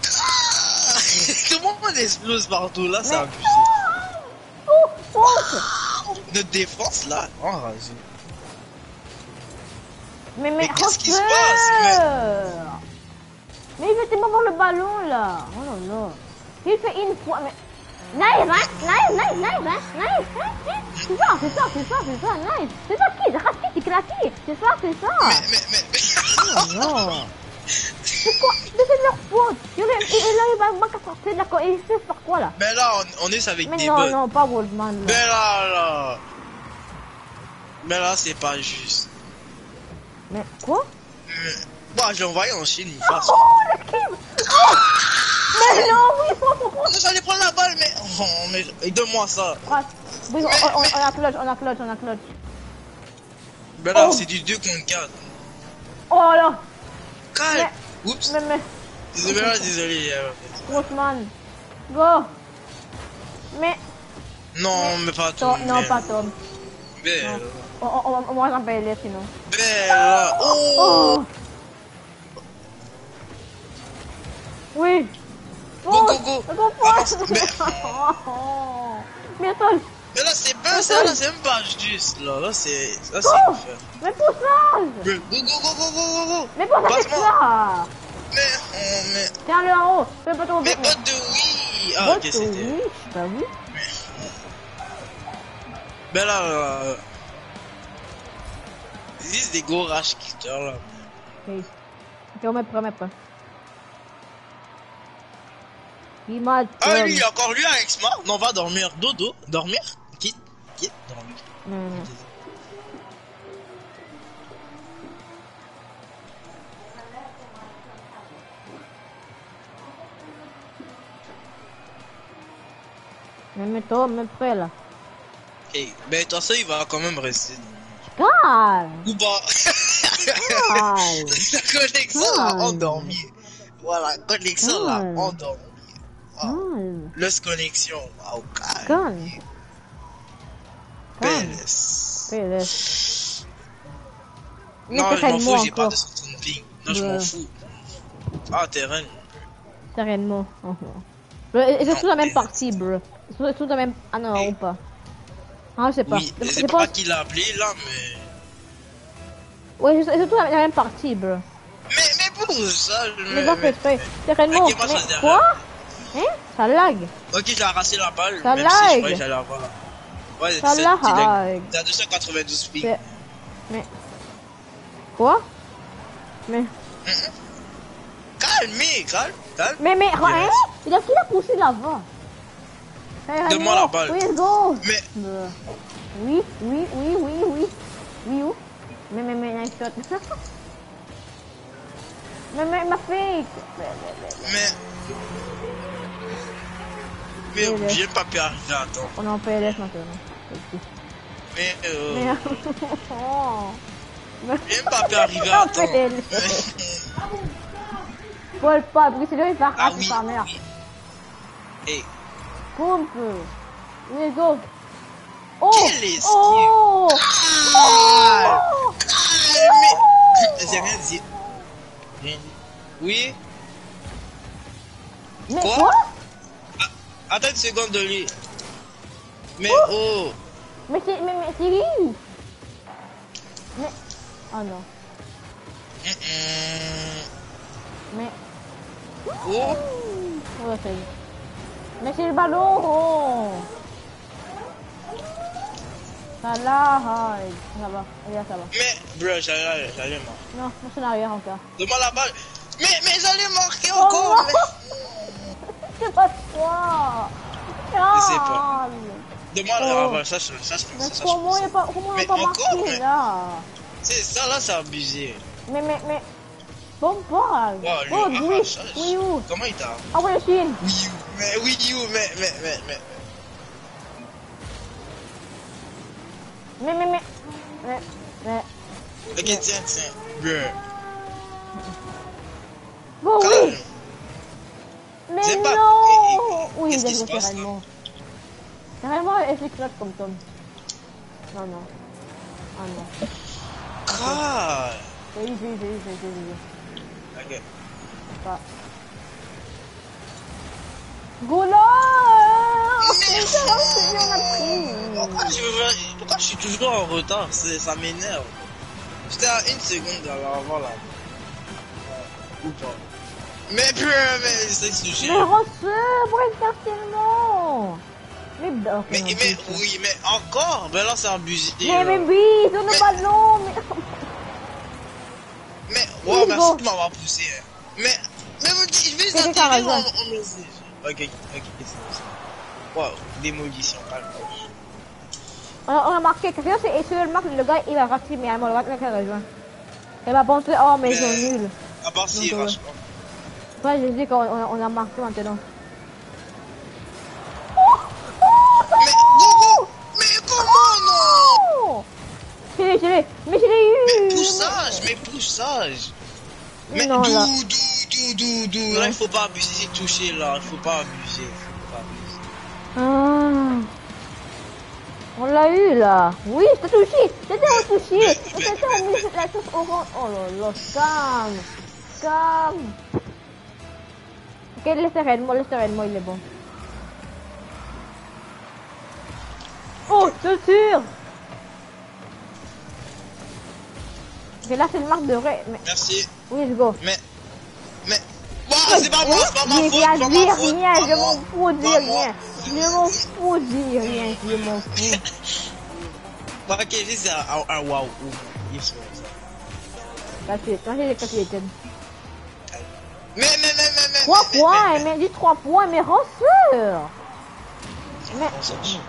Tout le monde explose partout, là, c'est Mais- abusé. Oh, oh. Notre défense, là, enragé. Mais, mais, Mais qu'est-ce qui se Ranceur. passe, Mais il veut tellement voir le ballon, là. Oh là là. Il fait une fois, mais... Nice, hein? Nice, nice, nice, hein? Nice, hein? C'est ça, c'est ça, c'est ça, c'est ça, nice. C'est ça qui, c'est Rasti, c'est Krati. C'est ça, c'est ça. Mais, mais, mais, mais... Oh non. C'est quoi? Mais c'est de leur faute. Et là, il va pas sortir de la co... Il sait faire quoi, là? Mais là, on, on est avec Mais des non, bugs. non, pas Waldman, là. Mais là, là... Mais là, c'est pas juste. Mais quoi? Mais... Bon, je l'ai envoyé en Chine, une face. Oh, le Kim! Oh. Mais non, oui, faut, faut, faut. J'allais prendre la balle, mais... Oh, mais... Donne-moi ça. Ah, oui, on, on, on a clutch, on a clutch, on a clutch. Mais là, Oh. c'est du deux contre quatre. Oh là! Calme. Oups. Mais, mais, Désolé, là, désolé. euh. Grossman. Go! Mais, Non, mais pas Tom, tout. non, mais- pas Tom. Belle. On, on, on, on va s'en payer sinon. Belle. Oh. Oh! Oui! Go, Oh, go, go. go, Avance. Mais... Mais attends, Mais là, c'est pas ça, là, c'est même pas juste, là. Là, c'est... Là, c'est go! faire. Mais poussage! Go, go, go, go, go, go, go. Mais pourquoi c'est Passe-moi. ça? Mais... Oh, mais... Tiens-le en haut, fais pas ton Mais but. botte de oui. Ah, ok, c'était... Oui, t'as vu? Mais là, là... Il existe des gros rage quitters, là. Ok. Ok, on met prêt, on met prêt. Il m'a Ah, lui, encore lui avec Smart. Non, va dormir. Dodo, dormir. Quitte, quitte, dormir. Non, non. Mais mets-toi, mets prêt là. Ok, mais toi, ça, il va quand même rester. Calme! Ou bas. Calme! La connexion l'a Calme. endormi. Voilà, la connexion l'a Calme. endormi. Calme! Lost connexion. Wow, calme. Calme! Calme! P L S. Mais Non, je m'en terrain-moi fous, j'ai pas encore. de soixante ping. Non, je Ouais. m'en fous. Ah, terrain. Sereinement. Je Ils sont tous dans la même partie, bro. Ils sont tous dans la même... Ah non, ou pas. Ah, je sais pas. Oui, Je c'est pense- pas qui l'a appelé là, mais... Ouais, ils sont tous dans la même partie, bro. Mais, mais pour ça, je Mais dans mais- cette feuille, c'est réellement... Ok, moi, Mais ça se quoi? Hein? Ça lag. Ok, j'ai arraché la balle, Ça même si je lag. croyais que j'allais avoir... Ouais, Ça c'est- lag. t'es t'as deux cent quatre-vingt-douze ping. C'est- Mais... Quoi? Mais... Calmez, calme, calme. Mais, mais, Il hein? reste. Il a qui l'a poussé là-bas? Hey, Donne-moi Raymond, la balle. Oui, go! Mais, Euh, Oui, oui, oui, oui, oui. Oui, où? Mais, mais, mais, nice shot. mais, mais, ma fake! mais... Mais Il reste. viens pas pu arriver à temps. On est en P L S maintenant. Ok. Mais, euh... Mais... oh. Viens pas pu arriver à En temps. P L S. Paul, pas, parce que c'est lui qui va Ah rater oui, sa mère. oui. Et... Pompe. Let's go. Oh! Quel esquive. Oh! Ah, Oh! mais... J'ai rien dit. Rien dit. Oui? Mais Quoi? quoi? Attends une seconde de lui. Mais oh! Mais c'est... Mais, mais c'est lui! Mais... Oh non. Hum, hum. Mais... Oh! Ouais, c'est lui. Mais c'est le ballon! Ça là, ça va. Regarde, ça va. Mais, bro, j'allais, j'allais marquer. Non, moi je suis en arrière encore. Donne-moi la balle. Mais, mais j'allais marquer Oh encore. non. mais- C'est pas toi! Je sais pas. Calme. Donne-moi Oh. la balle, ça, ça, ça, je Mais pense, ça, je comment il pense. a pas, comment il a Mais pas encore, marqué mais- là? C'est ça, là, c'est abusé. Mais, mais, mais... Bon balle! Wow, lui, Oh, ah, oui, ça, oui, où? Comment il t'a? Ah ouais, Chine! Oui, you. Mais oui, you, mais, mais, mais, mais. Mais, mais, mais... Mais, mais... Ok, tiens, tiens. Bro. Oh Calme. oui! Mais C'est pas- non! Oui, Qu'est-ce qui se c'est passe, là? réellement. C'est réellement efficace comme Tom. Non, non. Ah non. Calme. C'est easy, c'est easy, c'est easy. Ok. Pas. Go là! Mais ça va, c'est bien, on a pris. Pourquoi je, veux- pourquoi je suis toujours en retard? C'est- Ça m'énerve. J'étais à une seconde alors voilà. Ou pas. Mais purée, mais c'est sujet. Mais Rosseux, pourquoi il perd tellement? Mais, ok, Mais, non, mais c'est- oui, mais encore, ben là c'est abusé. Mais, là. mais oui, sur le Mais- ballon, mais... Mais, Oui, wow, merci go. de m'avoir poussé. hein. Mais, mais vous dites, je vais les C'est quelqu'un atterrir en, raison. en message. Ok, ok, c'est ça. Wow, démolition, calme. On a, on a marqué, quelqu'un c'est et sur le marque, le gars il a raté, mais alors, le gars qui a rejoint. Il va penser, oh, mais ils sont Mais- nuls. À part si, Donc, euh, franchement. Ouais, j'ai dit qu'on on a, on a marqué maintenant. Mais, Gogo, mais comment non? Oh! Je l'ai, je l'ai, mais je l'ai eu! Mais pousse sage, mais pousse sage. Mais Non, d'où, là. d'où, d'où, d'où, d'où. Là, il faut pas abuser, toucher là. Il faut pas abuser, il faut pas abuser. Ah. On l'a eu là. Oui, je t'ai touché. J'étais en touché. Mais- J'étais mais- en mis la touche orange. Oh là là, calme. Calme. Ok, laisse Redmo, laisse Redmo, il est bon. Oh, je tire. Ok, là c'est le marque de vrai. Mais... Merci. Oui, let's go. Mais, mais, wow, c'est pas moi, c'est pas ma J'ai faute, rien c'est pas dit, ma faute. rien, pas je moi, m'en fous de pas moi. rien. Je m'en fous de rien, je m'en fous. Bah, ok, this is a, a, a wow. Yes, yes. Là, c'est, moi j'ai calculé. Mais, mais, mais, mais, mais. trois mais, points, mais, mais. mais dis trois points, mais ranceur. Mais, On s'en fout.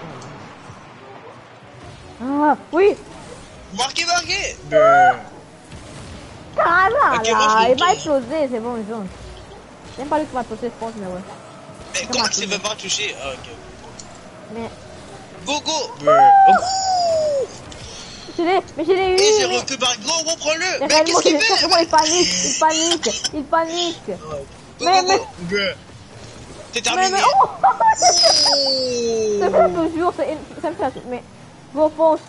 ah, oui, Marquez, marquez. Brrr. carrément, Ok, moi, là, je il va le exploser, c'est bon, ils ont. C'est même pas lui qui va exploser, je pense, mais ouais. Mais comment que ça veut pas toucher? Ah, ok. Mais, Go, go. Brrr. Oh. je l'ai, mais je l'ai eu. Et j'ai mais- repris par gros, reprends-le. mais Mais réellement, qu'est-ce qu'il c'est fait? comment il panique, il panique, il panique. Go, Mais- go, mais- go. Brrr. C'est Mais, terminé. mais, oh, ça Oh. fait toujours, c'est une- ça me fait, mais, go, fonce.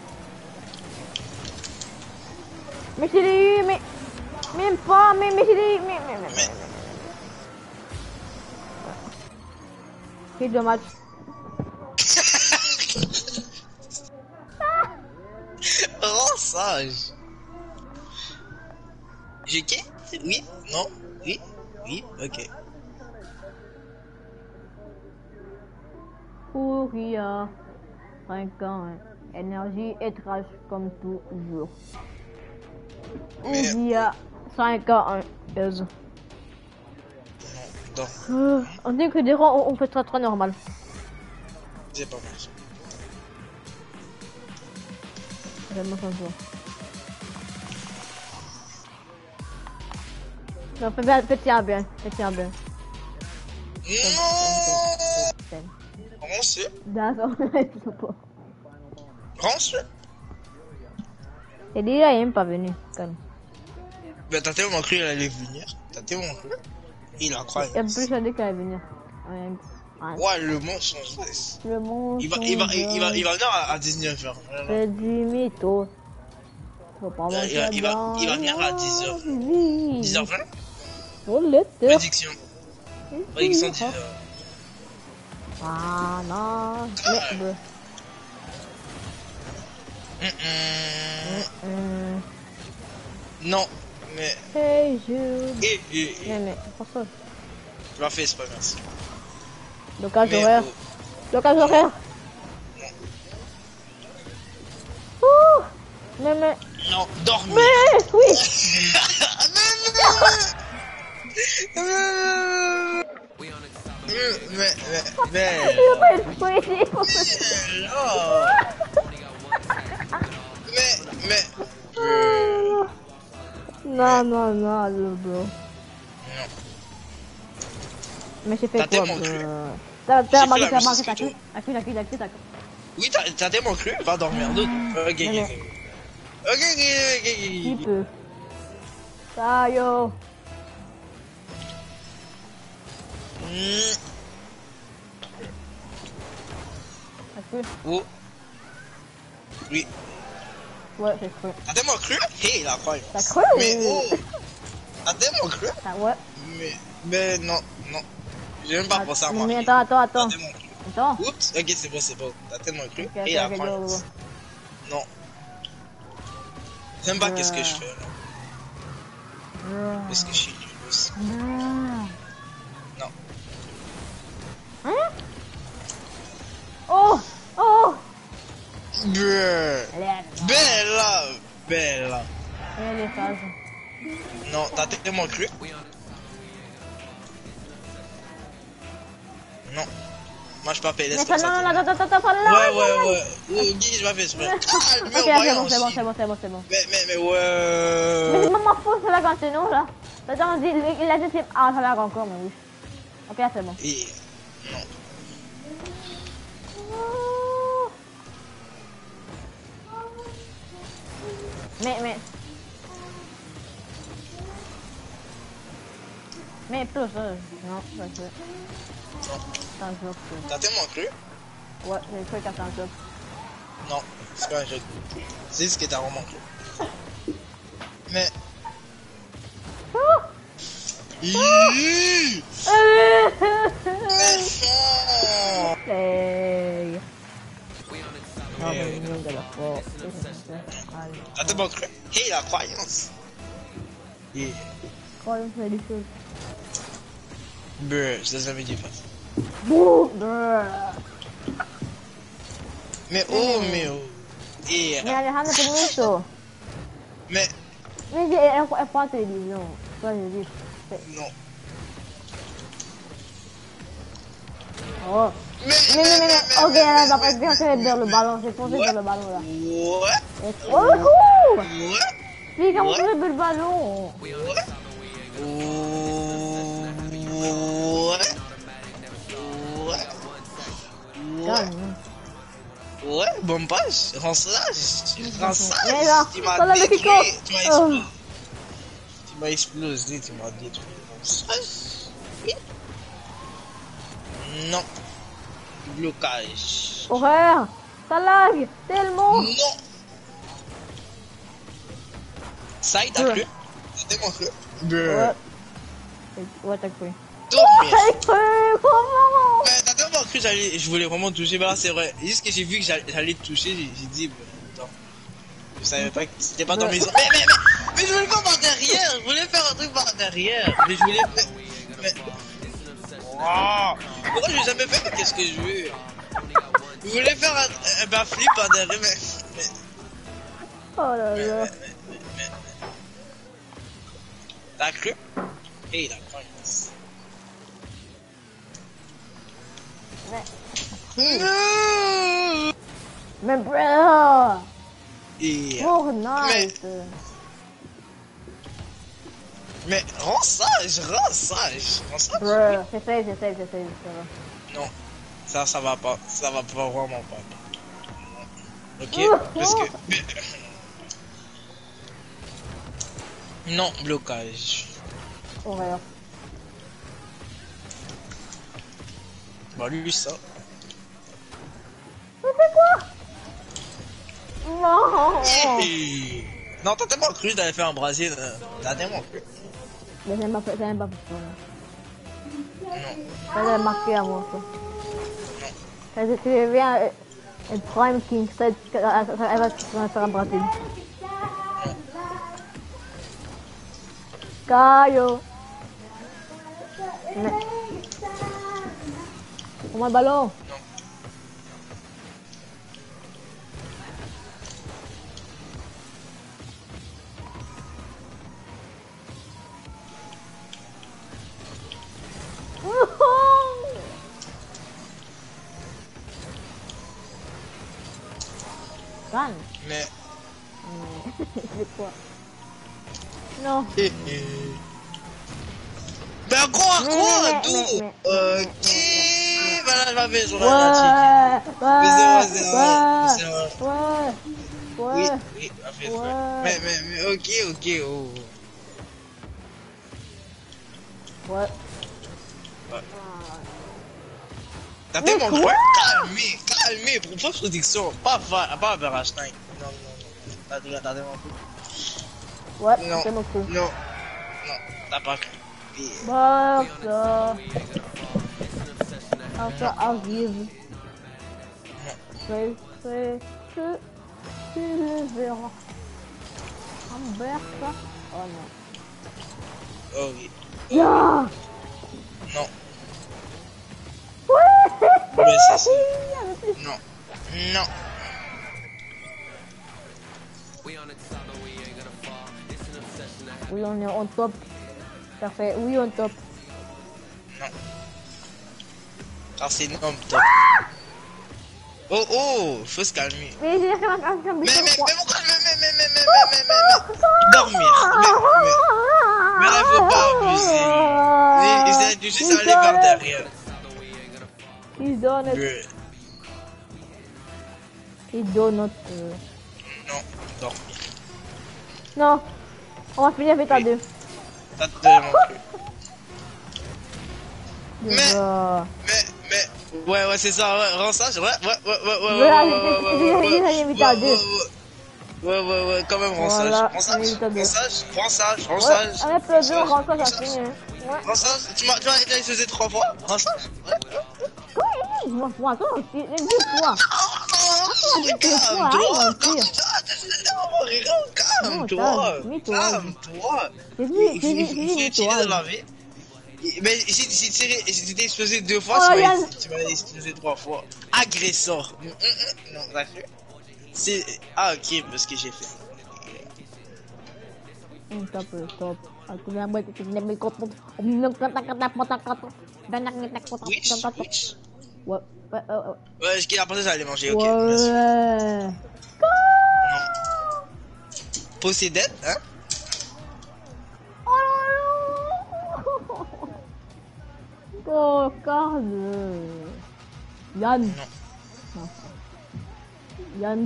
Mais je l'ai eu, mais, même pas, mais, mais je l'ai eu, mais, mais, mais, mais, mais. Qui de match. Rends sage. J'ai qui? Oui? Non? Oui? Oui? Ok. Courir. cinq ans. Énergie et trash comme toujours. Mais... Ouria. cinq ans. Buzz. Non, Euh, on dit que des rangs, on, on fait très très normal. c'est pas mal. Vraiment ça se voit. Non, fais bien, fais tiens bien, fais tiens bien. Non! Rends-le. D'accord, je sais pas. Rends-le. Et déjà, il est même pas venu. Calme. Ben t'as tellement cru qu'il allait venir. T'as tellement cru. Il a croyé. Et en plus, j'ai dit qu'il allait venir. Ouais, ouais le mensonge laisse. Le mensonge. Il va, il va, il va, il va venir à, à dix-neuf heures. C'est du mytho. Faut pas il, va, il, va, il, va, il va venir à dix heures. dix heures vingt. Prédiction. Prédiction dix heures. Ah non. Merde. Mm -mm. Mm -mm. Non, mais... Hey Jude. Eh, eh, eh. Mais, mais, pour ça. Tu l'as fait, c'est pas merci. Locage horaire. Locage horaire. Ouh. Mais, mais... Non, dormir. Mais, oui. mais, mais, mais... Mais, mais... Non, non, non, le bro. Non. Mais j'ai fait quoi, bro? T'as t'as marqué, t'as marqué, t'as cru, t'as cru, t'as cru, t'as cru, t'as cru. Oui, t'as tellement cru, va dormir d'autres. Ok, ok, ok. Ok, ok, ok, ok. Qui peut? Ça, yo. Hmm. T'as cru? Oh. Oui. Ouais, j'ai cru. T'as tellement cru? Hé, la croix. T'as cru? Mais oh. T'as tellement cru? T'as ouais. Mais, mais non, non. J'ai même pas pensé à moi. Mais attends, attends, attends. Attends. Oups, ok, c'est bon, c'est bon. T'as tellement cru. Okay, Hé, la okay, croix. go, go. Non. J'aime pas qu'est-ce que je fais là. Est-ce que je suis nul aussi? Non. Hein? Oh! Oh! Bella! Bella! Bella! Elle est sage. Non, t'as tellement cru? Non. Moi je peux pas laisse comme ça. Non, non, non, attends, attends, attends, là! Ouais, ouais, ouais. Oui, Guy, je m'appelle exprès. Ok, c'est bon, c'est bon, c'est bon, c'est bon, c'est bon. Mais, mais, mais ouais. Mais c'est pas ma faute, c'est là quand c'est non, là. Attends, on dit, il a dit c'est... Ah, ça lag encore, mais oui. Ok, c'est bon. Et... Non. Mais, mais... Mais plus ça, non, ça c'est... T'as un jeu. T'as tellement cru? Ouais, j'ai cru qu'à un jeu. Non, c'est pas un jeu. C'est ce que t'as vraiment cru. Mais... Oh! Méchant! Hey! Non, mais il de la fois. T'as tellement cru? Hé, la croyance! Yeah. Croyance, c'est des choses. Brr, je l'ai jamais dit pas. Bouh! Mais oh, mais oh! Yeah. Mais Alejandro, c'est bonito. Mais... Mais é, é, é foto ele, não. Só ele. Non. Oh. Mais, Mais, mais, mais, mais. Ok, là, d'après bien, c'est vers le ballon. J'ai foncé vers le ballon, là. Ouais. Oh, Ouais. Puis, comment tu veux le ballon? Ouais. Ouais. Ouais. Calme. Ouais, bonne passe. Rançage. Rançage. Mais là, Tu ça m'as l'a détruit. découvert. Tu m'as explosé. Tu m'as explosé. Tu m'as détruit. Rançage. Oui. Non. Blocage. Horaire. Ça lag. Tellement. Non. Ça, il t'a Ouais. cru? T'as tellement cru? Ouais. Ouais, t'as cru. dormir. Comment? Mais t'as tellement cru que j'allais, je voulais vraiment toucher, mais là c'est vrai. Juste que j'ai vu que j'allais j'allais te toucher, j'ai j'ai dit, bon, attends. Je savais pas que c'était pas dans mes... Mais, mais, mais, mais je voulais faire par derrière, je voulais faire un truc par derrière. Mais je voulais faire... Mais... Oh, pourquoi j'ai jamais fait? Qu'est-ce que je veux? Je voulais faire un, un backflip par derrière, mais... mais... Oh là mais, là. mais, mais, mais... T'as cru? Hey, la pointe. Mais, Non! mais bro! Et... Oh, nice! Mais rends sage, rends sage, rends sage. Bro, j'essaie, j'essaie, j'essaie, ça va. Non, ça, ça va pas, ça va pas vraiment pas. Ok, Oh, parce oh. que... Non, blocage. Horreur. Bah lui ça. Mais c'est quoi? Non! Et... Non, t'as tellement cru d'aller faire un brasier, t'as tellement cru. Mais j'aime pas, j'aime pas pour ça. Non, Ça a marqué à moi, ça. Ça, tu deviens un prime king, ça, elle va se faire un bracelet. Caillou. Mais... Prends-moi le ballon. Calme. mais... C'est quoi? Non. Eh, eh. Ben quoi, Mais, quoi, mais, d'où? mais, mais, Ok, voilà, je m'avais sur la Ouais, Mais c'est vrai, c'est vrai, ouais, c'est vrai. ouais, Oui, ouais, oui, ça fait ouais. vrai. Mais, mais, mais, ok, ok, oh. ouais. T'as Mais tellement quoi? cru? Calmez, calmez, pour pas protection, pas faire, pas faire Einstein. Non, non, non, t'as t'as tellement cru. Ouais, Non, c'est mon coup. non, non, t'as pas cru. Et- Bah, ça. Ah, ça arrive. C'est, c'est, que tu le verras. Humbert, ça? Oh non. Oh oui. Yeah! Non, Ouais! mais c'est ça. Non, non. Oui, on est on top. Parfait, oui, on top. Non. Car c'est non, top. Oh, oh, faut se calmer. Mais j'ai rien à faire, Mais, mais, mais, mais pourquoi, mais, mais, mais, mais, mais, mais, mais, mais, dormir. Mais, mais, mais là, faut pas abuser. Il s'est touché, ça allait par derrière. He done it. Euh, He done it. euh. Non, dormir. Non, on va finir avec ta Oui. deux. T'as tellement cru. Mais- Déjà. Mais, mais, ouais, ouais, c'est ça, ouais, rends ça, ouais, ouais, ouais, ouais, ouais, ouais, ouais, Voilà, ouais, j'ai- ouais, j'ai- ouais, j'ai- ouais, j'ai- j'ai invité à ouais, deux. ouais, ouais, ouais, ouais, quand même, rends Voilà, sage, rends sage, j'ai invité à deux. rends sage, rends sage, rends Ouais, sage, avec le deux, rends ça, ça finit. Ouais. rends sage, tu m'as, tu m'as été exposé trois fois, rends sage, ouais. Quoi, je m'en fous, attends, c'est les deux fois. Calme-toi, mentir. calme-toi, Non, calme-toi. calme-toi. J'ai dit, Il j'ai dit, j'ai dit, faut tirer toi. dans la vie. Mais si, si, si, si tu t'es explosé deux fois, Oh, tu m'as Yann. tu m'as explosé trois fois. Agresseur. Mm, mm, mm. Non, d'accord. C'est... Ah, ok, parce que j'ai fait. Hmm, top, euh, top. Aku yang baik itu yang baik kota. Omong kata-kata kata-kata. Banyak ngetek Wish, kata-kata. wish. Ouais, ouais, ouais. Ouais, ce qu'il a pensé, ça allait manger, ok. Merci. Ouais. Non. Possédette, hein? Oh, calme. Yann. Non. Non. Yann.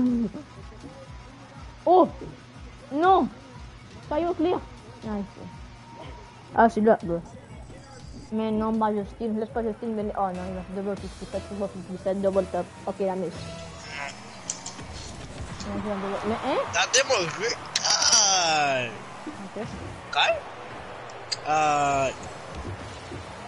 Oh. Non. Caillou clear. Nice. Ah, c'est là, bro. Mais non, pas Justine. Laisse pas Justine venir. Oh non, il va double fifty-sept, double fifty-sept, double top. Ok, la miss. Non, j'ai un double- Mais hein? T'as tellement joué. Calme. Ok. Calme. Euh...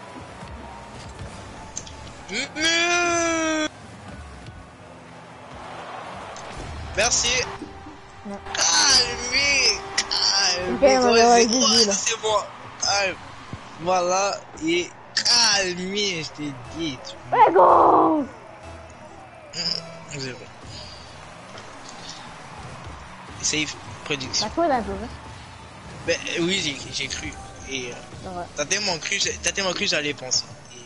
Merci. Non. Calmez. Ok, Calmez. on va voir, C'est bon. Calme. Voilà. Et calmez, je t'ai dit. Ouais, go. C'est bon. Save prédiction. T'as cru d'un peu, hein? Ben oui, j'ai j'ai cru. Et euh, Ouais. t'as tellement cru, t'as tellement cru, j'allais penser. Et,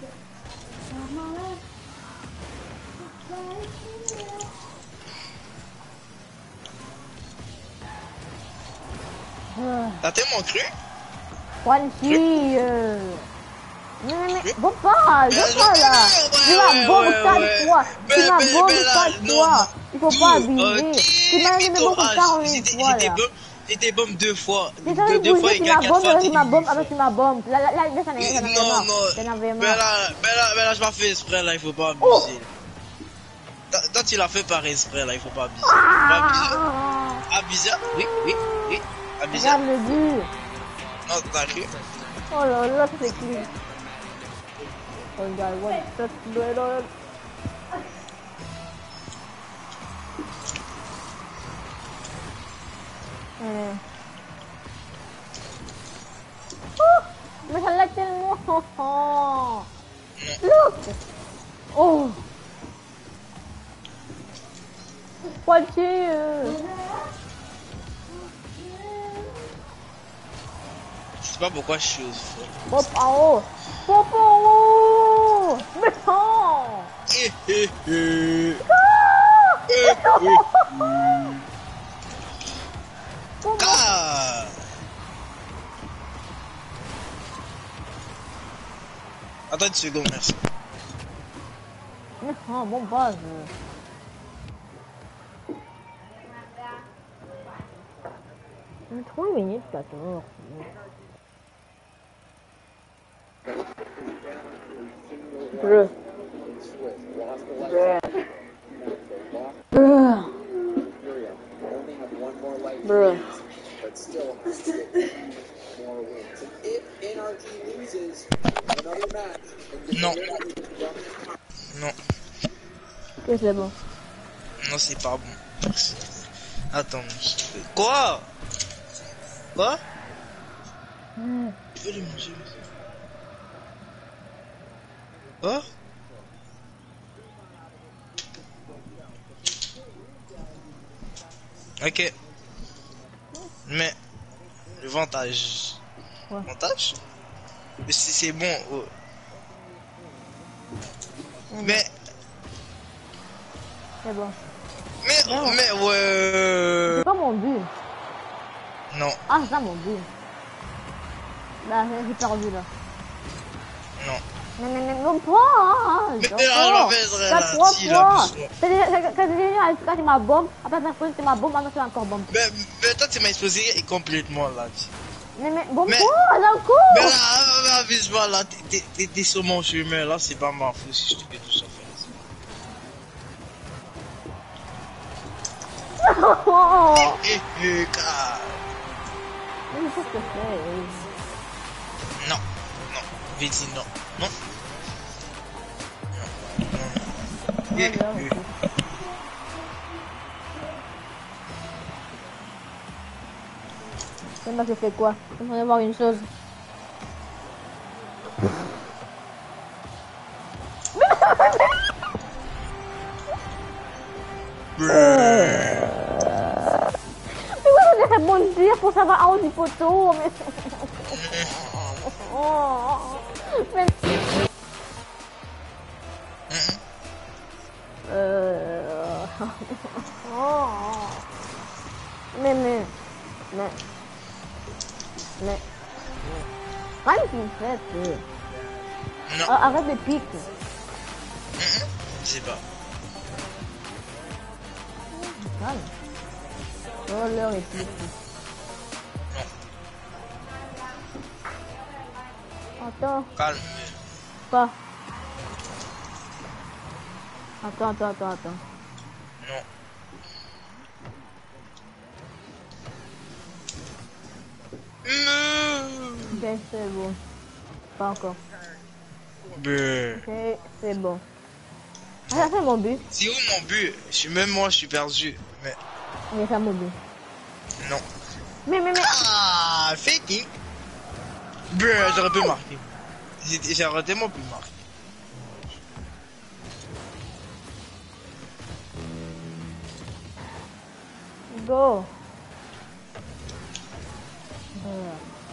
euh... T'as tellement cru? One fille. Euh... Mais, mais, mais, bon pas, je Euh, pas là. ouais, Tu m'as ouais, bombe ouais, quatre ouais. fois. Tu Mais- m'as mais- bombe mais là, quatre non, fois. non. Il faut Tout, pas abuser. ok, Tu m'as mis mytho. bombe Ah, quarante j'étais fois j'étais là. bombe, j'étais bombe deux fois. C'est Deux, ça, deux fois tu égale m'as quatre bombe, fois, tu t'es m'as bombe, huit après fois. tu m'as bombe. Là, là, là, là, ça n'avait Et ça n'avait non, marre. non. Ça n'avait Mais marre. là, mais là, mais là, je m'en fais exprès, là, il faut pas Oh. abuser. Toi, toi, tu l'as fait par exprès, là, il faut pas abuser. Pas abuser. Ah. Abuser? Oui, oui, oui. Abuser? Regarde le but. Non, t'as cru? Oh là là, c'est clean. Regarde, one shot, duel. Hmm. Oh, mais ça l'a tellement. Look. Oh. Poitiers. Euh. Je sais pas pourquoi je suis au fond. Pop en haut. Pop en haut. Mais non. Eh, eh, eh. Ah. Eh, eh. Comment? Ah. Attends une seconde, merci. Mais non, bon base. Mais trois minutes quatorze. Bruh. Bruh. Bruh. Bruh. Non. Non. Ok, c'est bon. Non, c'est pas bon. Merci. Attends. je- Quoi? Quoi? Hmm. Tu veux les manger? Quoi? Ok. Mais le vantage. Ouais. Vantage? Mais c'est c'est bon. Oh. Hmm. Mais C'est bon. mais Non. mais ouais. C'est pas mon but. Non, Ah, c'est ça mon but. Là, j'ai perdu là. non. Mais, mais, mais, non, pas, hein. Mais Encore. là, je vais faire T'as là, trois si, là, fois. doucement. T'as déjà, quand quand t'es venu, quand tu m'as bombe, après t'as posé, tu m'as bombe, maintenant tu m'as encore bombe. Mais, mais toi, tu m'as explosé complètement là. Mais, mais, bombe Mais- quoi, d'un coup. Mais là, là, avise-moi là, t'es- t'es- t'es t'es sur mon chemin là, c'est pas ma faute si je te fais tout ça. Oh. Eh, eh, car- Mais qu'est-ce que c'est? Non, non, Viti, non, non. Non, non. Ouais, Eh, là, eh. ok. C'est moi, je fais quoi? Je voudrais voir une chose. Mais moi, je devrais rebondir pour savoir en haut du poteau, mais... Oh. Mais... Euh... Oh. Mais, mais... Mais... Mais... Qu'est-ce que tu fais, tu? Non, Ah, arrête de pique. je sais pas. Calme. Oh, l'heure est plus. Attends, Calme. pas. Attends, attends, attends, attends. Non. Non. Ben, c'est bon. Pas encore. Bruh. Ok, c'est bon. Ah, ça c'est mon but. C'est où mon but? Je suis même moi, je suis perdu. Mais Mais c'est mon but. non. Mais, mais, mais. Ah, faking. Bruh, j'aurais pu marquer. J'ai- J'aurais tellement pu marquer. Go. Euh,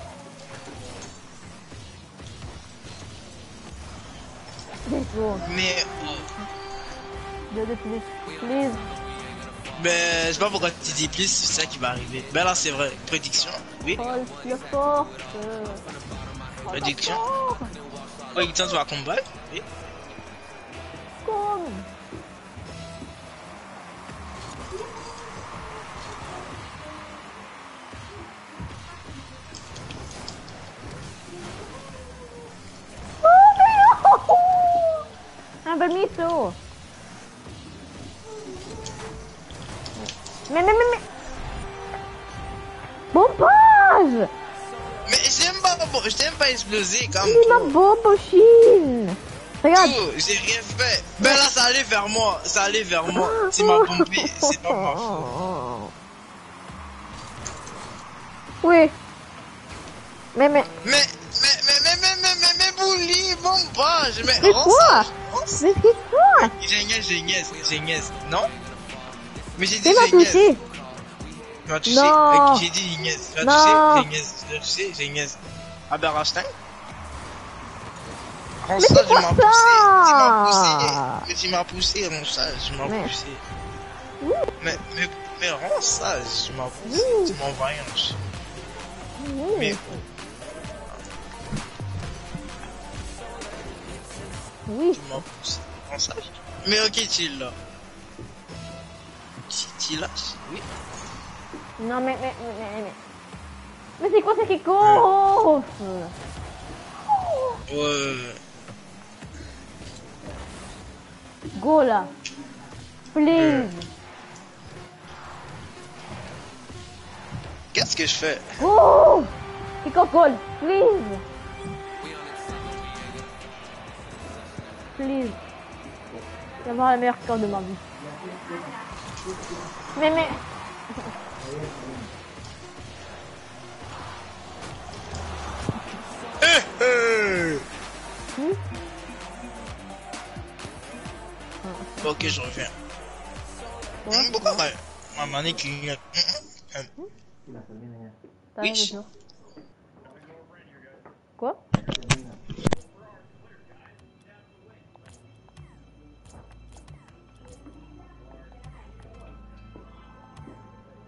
Let's go. Mais, Deux de plus. Please. mais je sais pas pourquoi tu dis plus, c'est ça qui va arriver. Ben là, c'est vrai. Prédiction. Oui. Hold your force. Prédiction. Prédiction, tu vas combattre. Oui. Come. Un permiso. Mais, mais, mais, mais. Bombage! Mais j'aime pas, je t'aime pas exploser comme Il toi. m'a bombachine. Regarde. Oh, j'ai rien fait. Ben là, ça allait vers moi. Ça allait vers moi. Tu m'as pompé. C'est pas ma faute. Oui. Mais, mais. Mais, mais, mais, mais, mais, mais, mais, mais, Bouli, bombage. Mais, Mais rends quoi? ça, rends ça. Mais c'est quoi? J'ai niaise, j'ai niaise, j'ai niaise. Non? Mais j'ai dit Il m'a j'ai niaise. touché. Tu m'as touché. Non. Euh, J'ai dit j'ai niaise. Tu m'as Non. touché, j'ai niaise. Tu m'as touché, j'ai niaise. Albert Einstein? Rends Mais ça, c'est tu quoi m'as poussé. Tu m'as ça? poussé. Mais tu m'as poussé, rends ça, tu m'as Mais- poussé. Oui. Mais, mais, mais rends ça, tu m'as poussé. Oui. Tu m'envoies un chien. Oui. Mais, Oui. tu m'as poussé. Rends ça. Mais ok, tu là. Tu tu lâches, oui. Non, mais, mais, mais, mais, mais. Mais c'est quoi, c'est qui course? Ouais. Go là. Please. Qu'est-ce que je fais? Go. Kiko goal. Please. Please. Je vais avoir la meilleure score de ma vie. Mais, mais. Eh, eh. Hmm? Ok, je reviens. Ouais. Hum, Pourquoi ma, ma manette clignote? Hum, hum, hum. T'as Oui. raison, sûr. Quoi?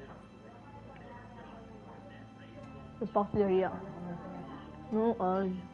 Je pense de rire. Non, euh,